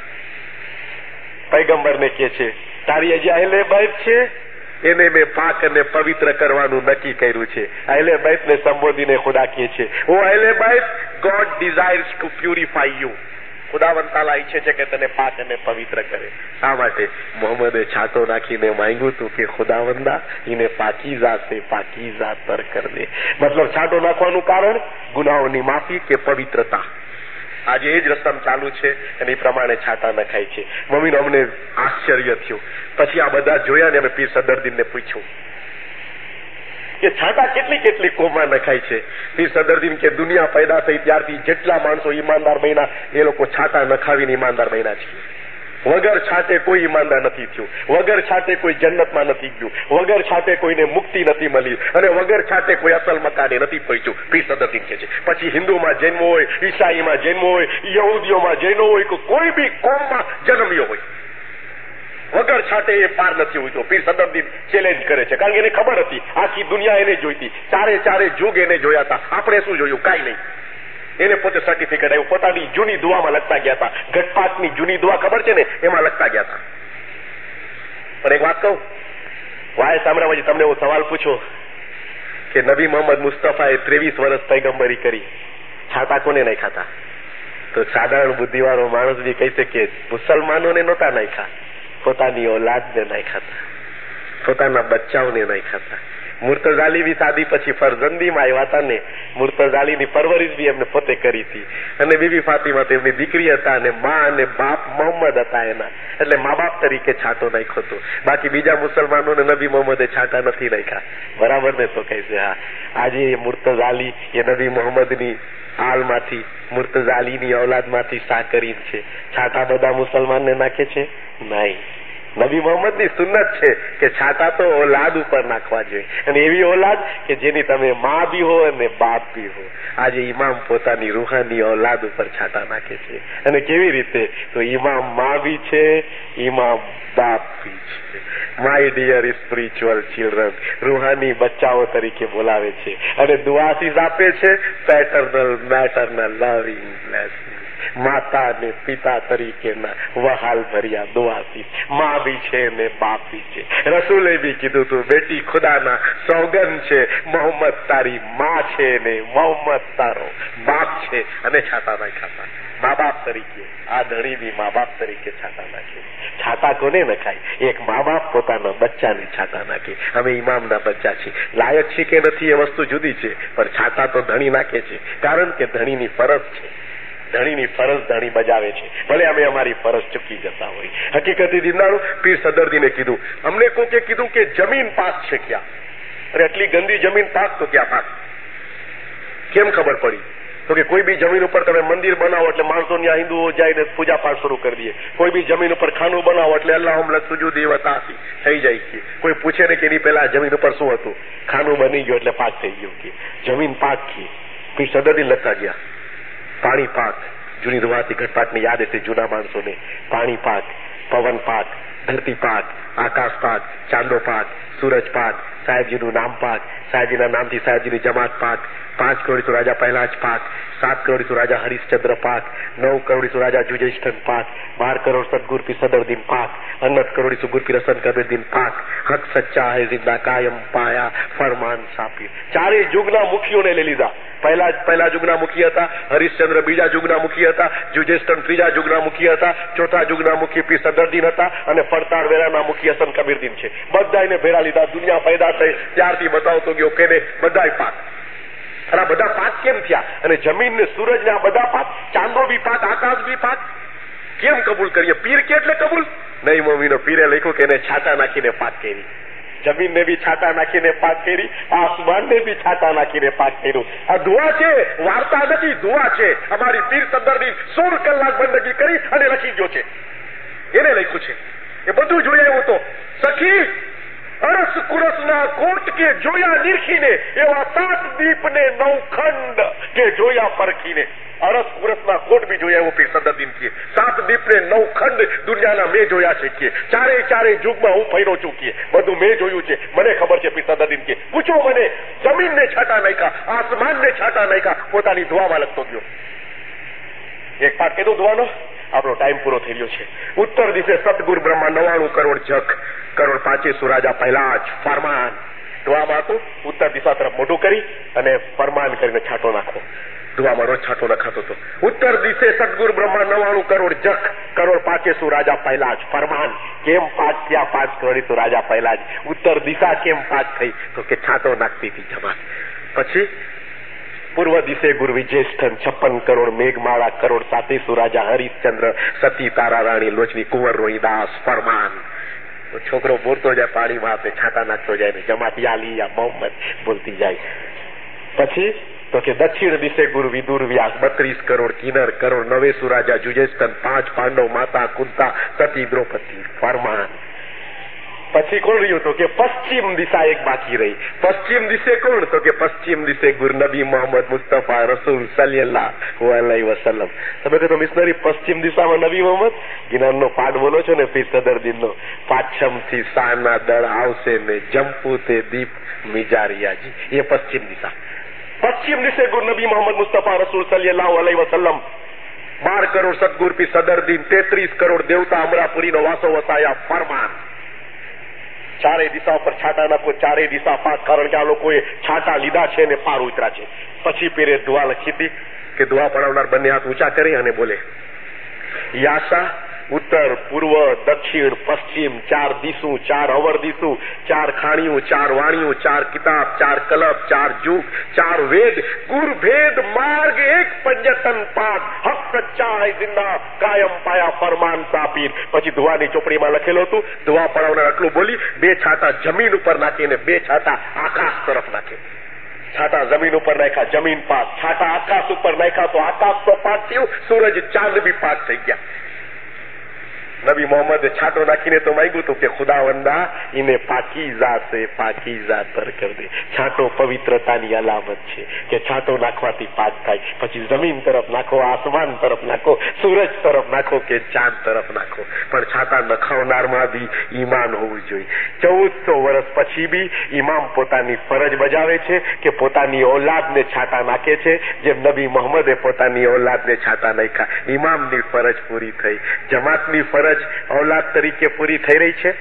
પૈગંબરને કહે છે તારી હજી અહેલે બૈત છે, એને મેં પાક અને પવિત્ર કરવાનું નક્કી કર્યું છે. અહેલે બૈતને સંબોધીને ખુદા કહે છે, ઓ અહેલે બૈત, God desires to purify you. ખુદાવંદ તાલા ઈચ્છે છે કે તને પાક અને પવિત્ર કરે. શા માટે? મોહમ્મદે છાંટો નાખીને માંગ્યું હતું કે ખુદાવંદા ઇને પાકીઝા સે પાકીઝા તર કર દે. મતલબ છાંટો નાખવાનું કારણ ગુનાહોની માફી કે પવિત્રતા. આજે એ જ રસમ ચાલુ છે અને એ પ્રમાણે છાંટા નખાય છે. મમ્મીનો અમને આશ્ચર્ય થયું. પછી આ બધા જોયા ને અમે પીર સદરદીનને પૂછ્યું કે છાંટા કેટલી કેટલી કોમમાં નખાય છે. પીર સદરદીન કે દુનિયા પેદા થઈ ત્યારથી જેટલા માણસો ઈમાનદાર બન્યા એ લોકો છાંટા નખાવીને ઈમાનદાર બન્યા છે. વગર છાંટે કોઈ ઈમાનદાર નથી થયું, વગર છાંટે કોઈ જન્નતમાં નથી ગયું, વગર છાંટે કોઈને મુક્તિ નથી મળી અને વગર છાંટે કોઈ અસલ મકાને નથી પહોંચ્યું. પીર સદરદીન કે છે પછી હિન્દુમાં જન્મ હોય, ઈસાઈમાં જન્મ હોય, યહૂદીઓમાં જન્મ હોય, કોઈ બી કોમમાં જન્મ્યો હોય, વગર છાંટે એ પાર નથી હોતો. પીર સદરદીન ચેલેન્જ કરે છે કારણ કે એને ખબર હતી આખી દુનિયા એને જોઈતી, ચારે જુગ એને જોયા હતા. આપણે શું જોયું? કાંઈ નહીં. એને પોતે સર્ટિફિકેટ આવ્યું, પોતાની જૂની દુઆમાં લખતા ગયા હતા. ઘટપાટની જૂની દુઆ ખબર છે ને, એમાં લખતા ગયા હતા. પણ એક વાત કહું, વાય સામ્રાવાજી, તમને એવો સવાલ પૂછો કે નબી મોહમ્મદ મુસ્તફાએ 23 વર્ષ પૈગંબરી કરી, છાંટા કોને નહીં ખાતા? તો સાધારણ બુદ્ધિવાળો માણસ બી કહી શકે મુસલમાનોને નહોતા નહીં ખા, પોતાની ઓલાદને નહીં ખાતા, પોતાના બચ્ચાઓને નહીં ખાતા. મુર્તઝાલી બી શાદી પછી ફરજંદીમાં આવ્યા હતા ને, મુર્તઝાલીની પરવરિશ બી એમને પોતે કરી હતી. અને બીબી ફાતિમા તો એમની દીકરી હતા અને મા અને બાપ મોહમ્મદ હતા એના, એટલે મા બાપ તરીકે છાંટો નાખ્યો હતો. બાકી બીજા મુસલમાનોને નબી મોહમ્મદે છાંટા નથી નાખ્યા. બરાબર ને? તો કહે છે હા, આજે એ મુર્તઝાલી એ નબી મોહમ્મદની આલમાંથી, મુર્તઝાલીની ઔલાદમાંથી સાકરીન છે. છાંટા બધા મુસલમાનને નાખે છે? નહીં. નબી મોહમ્મદની સુન્નત છે કે છાંટા તો ઓલાદ ઉપર નાખવા જોઈએ, અને એવી ઓલાદ કે જેની તમે માં બી હો અને બાપ બી હો. આજે ઇમામ પોતાની રૂહાની ઓલાદ ઉપર છાંટા નાખે છે. અને કેવી રીતે? તો ઇમામ માં બી છે, ઇમામ બાપ બી છે. માય ડિયર સ્પિરિચ્યુઅલ ચિલ્ડ્રન, રૂહાની બચ્ચાઓ તરીકે બોલાવે છે અને દુઆસીસ આપે છે, પેટર્નલ મેટર્નલ લવિંગ બ્લેસિંગ. માતા અને પિતા તરીકેના વહાલ ભર્યા દુઆસીસ માં બી છે ને બાપ બી છે. રસૂલે બી કીધું તું, બેટી ખુદાના સોગન છે, મોહમ્મદ તારી માં છે ને મોહમ્મદ તારો બાપ છે. અને છાંટા ના ખાતા મા બાપ તરીકે. આ ધણી બી મા બાપ તરીકે છાંટા નાખે. છાંટા કોને નખાય? એક મા બાપ પોતાના બચ્ચાને છાંટા નાખે. અમે ઇમામના બચ્ચા છીએ, લાયક છે કે નથી એ વસ્તુ જુદી છે, પણ છાંટા તો ધણી નાખે છે, કારણ કે ધણીની ફરજ છે. ધણીની ફરજ ધણી બજાવે છે, ભલે અમે અમારી ફરજ ચૂકી જતા હોય. હકીકતી દીનારું પીર સદરદીને કીધું, અમને કોકે કીધું કે જમીન પાક છે ક્યાં? અરે એટલી ગંદી જમીન પાક તો ક્યાં પાક? કેમ ખબર પડી? તો કે કોઈ બી જમીન ઉપર તમે મંદિર બનાવો એટલે માણસો ત્યાં હિન્દુઓ જઈને પૂજા પાઠ શરૂ કરી દે. કોઈ બી જમીન ઉપર ખાનું બનાવો એટલે અલ્લાહુમ લસુજુદી વતાસી થઈ જાય છે. કોઈ પૂછે ને કે એની પહેલા જમીન ઉપર શું હતું? ખાનું બની ગયું એટલે પાક થઈ ગયું. કે જમીન પાક છે. પીર સદરદીન લખતા ગયા, પાણી પાક. જૂની દુઆથી ઘટપાટની યાદ હશે જૂના માણસોને. પાણી પાક, પવન પાક, ધરતી પાક, આકાશ પાક, ચાંદો પાક, સૂરજ પાક, સાહેબજીનું નામ પાક, સાહેબજીના નામથી સાહેબજીની જમાત પાક, 5 કરોડીસુ રાજા પહેલાજ પાક, 7 કરોડીસુ રાજા હરિશ્ચંદ્ર પાક, 9 કરોડીસુ રાજા જુજેષ્ઠન પાક, 12 કરોડ સદગુર પીર સદરદીન પાક, 19 કરોડીસુ ગુર પીર હસન કબીરદીન પાક. હક સચ્ચા હે જિંદા કાયમ પાયા ફરમાન સાપી. ચારે યુગના મુખીઓને લઈ લીધા. પહેલા યુગના મુખી હતા હરિશ્ચંદ્ર, બીજા યુગના મુખી હતા જુજેષ્ઠન, ત્રીજા યુગના મુખી હતા, ચોથા યુગના મુખી પીર સદરદીન હતા, અને ફરતાળ વેરાના મુખી હસન કબીરદીન છે. બધાને ભેરા લીધા. દુનિયા પેદા થઈ ત્યારથી બતાવતો ગયો કે બધાય પાક. અને બધા પાક કેમ થયા? અને જમીન ને સૂરજ ને આ બધા પાક, ચાંદો બી પાક, આકાશ બી પાક. કેમ કબૂલ કરીએ? પીર કે એટલે કબૂલ નહીં. મમ્મીનો પીરે લખ્યું કે એને છાંટા નાખીને પાક કરી. જમીન ને બી છાંટા નાખીને પાક કરી, આસમાન ને બી છાંટા નાખીને પાક કર્યું. આ દુઆ છે, વાર્તા નથી, દુઆ છે. અમારી પીર સદરદીન 16 કલાક બંદગી કરી અને લખી ગયો છે. એને લખ્યું છે. એ બધું જોઈ આવ્યો તો સખી અરસ કુરસના કોટ કે જોયા નિરખીને, એવા 7 દીપ ને 9 ખંડ કે જોયા પરખીને. અરસ કુરસના કોટ બી જોયા એવો પીર સદરદીન કે 7 દીપ ને 9 ખંડ દુનિયાના મેં જોયા છે કે ચારે યુગમાં હું ફર્યો છું કે બધું મેં જોયું છે. મને ખબર છે પીર સદરદીન કે પૂછો મને, જમીનને છાંટા નાખ્યા, આસમાનને છાંટા નાખ્યા. પોતાની દુઆમાં લખતો ગયો. એક પાઠ કીધું દુઆનો. આપણો ટાઈમ પૂરો થઈ રહ્યો છે. ઉત્તર દિશે સતગુરુ બ્રહ્મા 99 કરોડ જખ, કરોડ 500 રાજા પહેલા જ ફરમાન. દુઆમાં હતું ઉત્તર દિશા તરફ મોઢું કરી અને ફરમાન કરીને છાંટો નાખો. દુઆમાં રોજ છાંટો નખાતો હતો. ઉત્તર દિશે સદગુરુ બ્રહ્મા 99 કરોડ જખ, કરોડ 500 રાજા પહેલા જ ફરમાન. કેમ પાક થયા 5 કરોડ રાજા પહેલા જ? ઉત્તર દિશા કેમ પાક થઈ? તો કે છાંટો નાખતી હતી જમાત. પછી પૂર્વ દિશે ગુરુ વિજેષ્ઠન 56 કરોડ મેઘમાળા, કરોડ 700 રાજા હરિશ્ચંદ્ર, સતી તારા રાણી લોચની કુંવર રોહિદાસ ફરમાન. તો છોકરો બોલતો જાય પાણીમાં, આપણે છાંટા નાખતો જાય ને જમાત યાલી યા મોહમ્મદ બોલતી જાય. પછી તો કે દક્ષિણ દિશે ગુરુ વિદુર વ્યાસ 32 કરોડ કિન્નર કરોડ નવેસુ રાજા જુજેસ્તન 5 પાંડવ માતા કુંતા સતી દ્રૌપદી ફરમાન. પછી કોણ રહ્યું? તો કે પશ્ચિમ દિશા એક બાકી રહી. પશ્ચિમ દિશે કોણ? તો કે પશ્ચિમ દિશે ગુરુ નબી મોહમ્મદ મુસ્તફા રસૂલ સલ્લલ્લાહુ અલૈહિ વસલ્લમ. તમે કહો મિશનરી પશ્ચિમ દિશામાં નબી મોહમ્મદ? ગિનારનો પાઠ બોલો છો ને પીર સદરદીનનો, પાછમથી સાના દળ આવશે ને જંપુ તે દીપ મિજારિયાજી, એ પશ્ચિમ દિશા. પશ્ચિમ દિશે ગુરુ નબી મોહમ્મદ મુસ્તફા રસૂલ સલ્લલ્લાહુ અલૈહિ વસલ્લમ, 12 કરોડ સદગુરુ પીર સદરદીન, 33 કરોડ દેવતા અમરાપુરીનો વાસો વસાયા ફરમાન. ચારેય દિશા પર છાંટા નાખો, ચારેય દિશા પાક, કારણ કે આ લોકોએ છાંટા લીધા છે ને પાર ઉતરા છે. પછી પીરે દુઆ લખી હતી કે દુઆ પડાવનાર બંને હાથ ઊંચા કરી અને બોલે યાશા ઉત્તર પૂર્વ દક્ષિણ પશ્ચિમ, 4 દિશુ, 4 અવર દિશુ, 4 ખાણીયું, 4 વાણીયું, 4 કિતાબ, 4 કલબ, 4 જુગ, 4 વેદ, ગુર ભેદ માર્ગ એક પંજતન પાક, હક સચ્ચા હૈ જિંદા કાયમ પાયા ફરમાન સાપીર. પછી દુઆની ચોપડીમાં લખેલું હતું, દુઆ પડાવનાર આટલું બોલી, 2 છાંટા જમીન ઉપર નાખીને 2 છાંટા આકાશ તરફ નાખે. છાંટા જમીન ઉપર નાખ્યા, જમીન પાક. છાંટા આકાશ ઉપર નાખ્યા તો આકાશ તો પાક થયું, સૂરજ ચાંદ બી પાક થઈ ગયા. નબી મોહમ્મદ છાંટો નાખીને તો માંગ્યું હતું કે ખુદાવંદા ઇને પાકીઝા સે પાકીઝા તર કર દે. છાંટો પવિત્રતાની અલામત છે કે છાંટો નાખવાથી પાક થાય. પછી જમીન તરફ નાખો, આસમાન તરફ નાખો, સૂરજ તરફ નાખો કે ચાંદ તરફ નાખો, પણ છાંટા નખાવનારમાં બી ઈમાન હોવું જોઈએ. 1400 વર્ષ પછી બી ઇમામ પોતાની ફરજ બજાવે છે કે પોતાની ઔલાદને છાંટા નાખે છે, જેમ નબી મોહમ્મદે પોતાની ઔલાદને છાંટા નાખ્યા. ઇમામની ફરજ પૂરી થઈ, જમાતની ફરજ ઔલાદ તરીકે પૂરી થઈ રહી છે.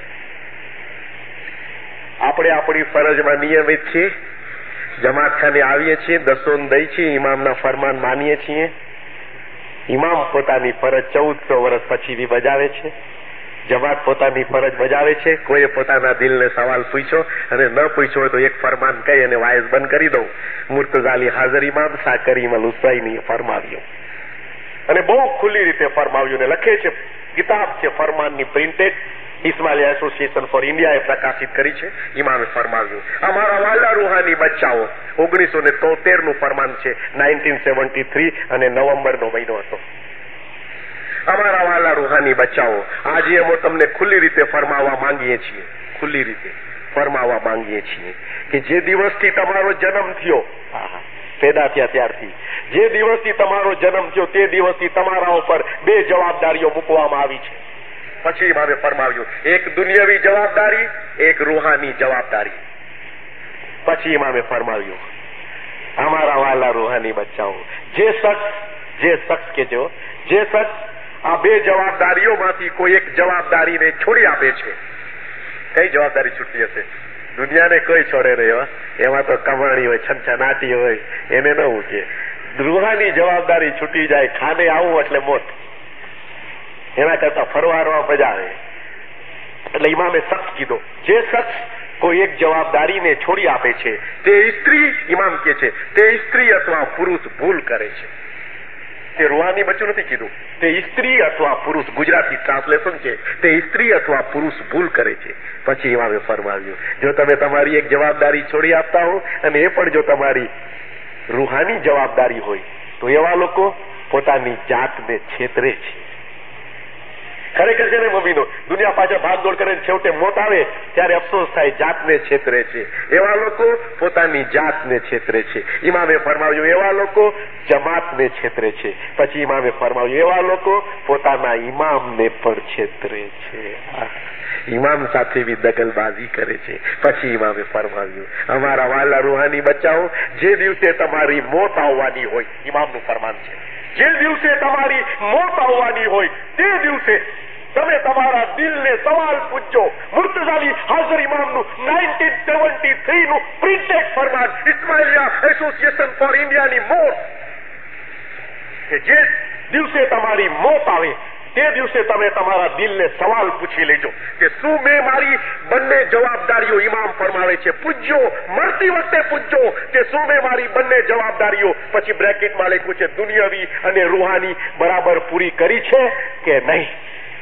આપણે આપણી ફરજમાં નિયમિત છીએ, જમાતખાને આવીએ છીએ, દસોન દઈ છીએ, ઇમામના ફરમાન માનીએ છીએ. ઇમામ પોતાની ફરજ 1400 વર્ષ પછી બી બજાવે છે, જમાત પોતાની ફરજ બજાવે છે. કોઈએ પોતાના દિલને સવાલ પૂછ્યો અને ન પૂછ્યો હોય તો એક ફરમાન કહી અને વાયસ બંધ કરી દઉં. મુર્તઝાલી હાજર ઇમામ શાહ કરીમ અલ હુસૈની ફરમાવ્યું અને બહુ ખુલ્લી રીતે ફરમાવ્યું ને લખે છે, કિતાબ છે ફરમાનની પ્રિન્ટેડ, ઇસ્માઇલિયા એસોસિએશન ફોર ઇન્ડિયાએ પ્રકાશિત કરી છે. ઇમામે ફરમાવ્યું, અમારા વાલા રૂહાની બચ્ચાઓ, 1973 નું ફરમાન છે, 1973 અને નવેમ્બરનો મહિનો હતો. અમારા વાલા રૂહાની બચ્ચાઓ, આજે અમે તમને ખુલ્લી રીતે ફરમાવવા માંગીએ છીએ, ખુલ્લી રીતે ફરમાવવા માંગીએ છીએ કે જે દિવસથી તમારો જન્મ થયો, પેદા થયા ત્યારથી જે દિવસથી તમારો જન્મ થયો તે દિવસથી તમારા ઉપર 2 જવાબદારીઓ મૂકવામાં આવી છે. પછી ઇમામે ફરમાવ્યું, એક દુનિયાવી જવાબદારી, એક રૂહાની જવાબદારી. પછી ઇમામે ફરમાવ્યું, અમારા વાલા રૂહાની બચ્ચાઓ, જે શખ્સ કે જે શખ્સ આ 2 જવાબદારીઓમાંથી કોઈ એક જવાબદારીને છોડી આપે છે, કઈ જવાબદારી છૂટી હશે? દુનિયાને કોઈ છોડે નહીં, એમાં તો કમાણી હોય, છનછનાટી હોય, એને ન મૂકે. રૂહાની જવાબદારી છૂટી જાય, ખાને આવું એટલે મોત, એના કરતા ફરવા મજા આવે. એટલે ઇમામે શખ્સ કીધો, જે શખ્સ કોઈ એક જવાબદારીને છોડી આપે છે તે સ્ત્રી, ઇમામ કે છે, તે સ્ત્રી અથવા પુરુષ ભૂલ કરે છે. તે રૂહાની બચ્ચું નથી કીધું, તે સ્ત્રી અથવા પુરુષ, ગુજરાતી ટ્રાન્સલેશન છે, તે સ્ત્રી અથવા પુરુષ ભૂલ કરે છે. પછી ઇમામે ફરમાવ્યું, જો તમે તમારી એક જવાબદારી છોડી આપતા હો અને એ પણ જો તમારી રૂહાની જવાબદારી હોય તો એવા લોકો પોતાની જાતને છેતરે છે. ખરેખર છે ને મમ્મીનો, દુનિયા પાછળ ભાગદોડ કરે, છેવટે મોત આવે ત્યારે અફસોસ થાય, જાતને છેતરે છે. એવા લોકો પોતાની જાતને છેતરે છે. ઇમામે ફરમાવ્યું, એવા લોકો જમાતને છેતરે છે. પછી ઇમામે ફરમાવ્યું, એવા લોકો પોતાના ઇમામને પણ છેતરે છે, ઇમામ સાથે બી દગલબાજી કરે છે. પછી ઇમામે ફરમાવ્યું, અમારા વાલા રૂહાની બચ્ચાઓ, જે દિવસે તમારી મોત આવવાની હોય, ઇમામનું ફરમાન છે, જે દિવસે તમારી મોત આવવાની હોય તે દિવસે તમે તમારા દિલને સવાલ પૂછજો. મુર્તઝાલી હાજર ઇમામનું 1973 નું પ્રિન્ટેડ ફરમાન, ઇસ્માઇલિયા એસોસિએશન ફોર ઇન્ડિયાની મોત, કે જે દિવસે તમારી મોત આવે તે દિવસે તમે તમારા દિલને સવાલ પૂછી લેજો કે શું મેં મારી બંને જવાબદારીઓ, ઇમામ ફરમાવે છે, પૂછજો, મરતી વખતે પૂછજો કે શું મેં મારી બંને જવાબદારીઓ, પછી બ્રેકેટમાં લખ્યું છે દુનિયાવી અને રૂહાની, બરાબર પૂરી કરી છે કે નહીં.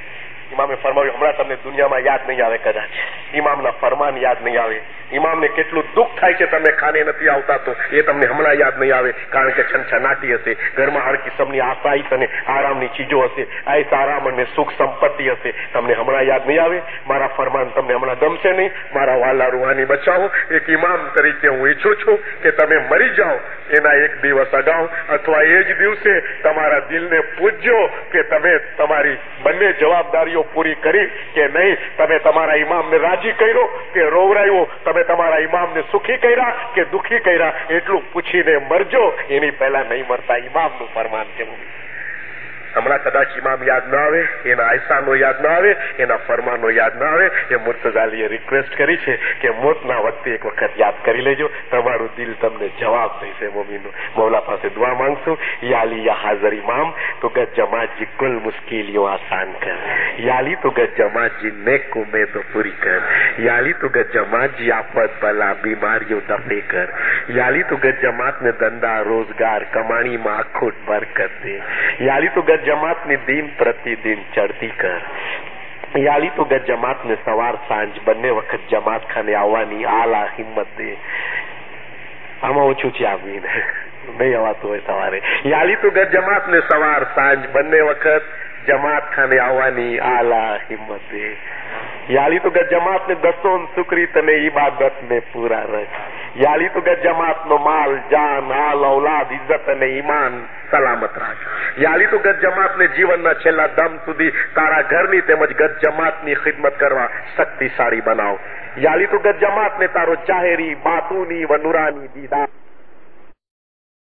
ઇમામે ફરમાવ્યું હમણાં તમને દુનિયામાં યાદ નહીં આવે, કદાચ ઇમામના ફરમાન યાદ નહીં આવે. ઇમામને કેટલું દુઃખ થાય છે તમે ખાને નથી આવતા, તો એ તમને હમણાં યાદ નહીં આવે, કારણ કે છનછનાટી હશે, ઘરમાં હર કિસ્મની આસાઈશ અને આરામની ચીજો હશે, આઈસ આરામ અને સુખ સંપત્તિ હશે, તમને હમણાં યાદ નહીં આવે. મારા ફરમાન તમને હમણાં ગમશે નહીં. મારા વાલા રૂહાની બચાવો, એક ઇમામ તરીકે હું ઈચ્છું છું કે તમે મરી જાઓ એના એક દિવસ અગાઉ અથવા એ જ દિવસે તમારા દિલને પૂછજો કે તમે તમારી બંને જવાબદારીઓ પૂરી કરી કે નહીં. તમે તમારા ઇમામને રાજી કર્યો કે રોવરાયો, તમે તમારા ઇમામને સુખી કર્યા કે દુઃખી કર્યા, એટલું પૂછીને મરજો. એની પહેલા નહીં મરતા. ઇમામનું ફરમાન કેવું. હમણાં કદાચ ઇમામ યાદ ના આવે, એના આયસાનો યાદ ના આવે, એના ફરમાનો યાદ ના આવે. એ મુર્તઝાલીએ રિક્વેસ્ટ કરી છે કે મોતના વખતે એક વખત યાદ કરી લેજો, તમારું દિલ તમને જવાબ દેશે. મોમીનો મૌલા પાસે દુઆ માંગશું. યા અલી યા હાજર ઇમામ તો ગત જમાત જી કુલ મુશ્કેલીઓ આસાન કર. યા અલી તો ગત જમાત જી નેક ઉમેદો પૂરી કર. યા અલી તો ગત જમાત જી આફત બલા બીમારીઓ દફે કર. યા અલી તો ગત જમાત ને ધંધા રોજગાર કમાણીમાં અખૂટ બરકત દે. યા અલી તો ગત જમાતની દિન પ્રતિદિન ચડતી કર. યાલી તો ગત જમાતને સવાર સાંજ બંને વખત જમાત ખાને આવવાની આલા હિંમત દે. આમાં ઓછું છે આવીને નહીં અવાતું હોય સવારે. યાલી તો ગત જમાતને સવાર સાંજ બંને વખત જમાત ખાને આવવાની આલા હિંમત દે. યાલી તો ગત જમાતને દસોન સુકરીત અને ઇબાદત ને પૂરા રખ. યાલી તો ગત જમાતનો માલ જાન હાલ ઔલાદ ઇજ્જત અને ઈમાન સલામત રાખ. યાલી તો ગત જમાતને જીવનના છેલ્લા દમ સુધી તારા ઘરની તેમજ ગત જમાતની ખિદમત કરવા શક્તિશાળી બનાવ. યાલી તો ગત જમાતને તારો જાહેરી બાતુની વ નુરાની દીદાર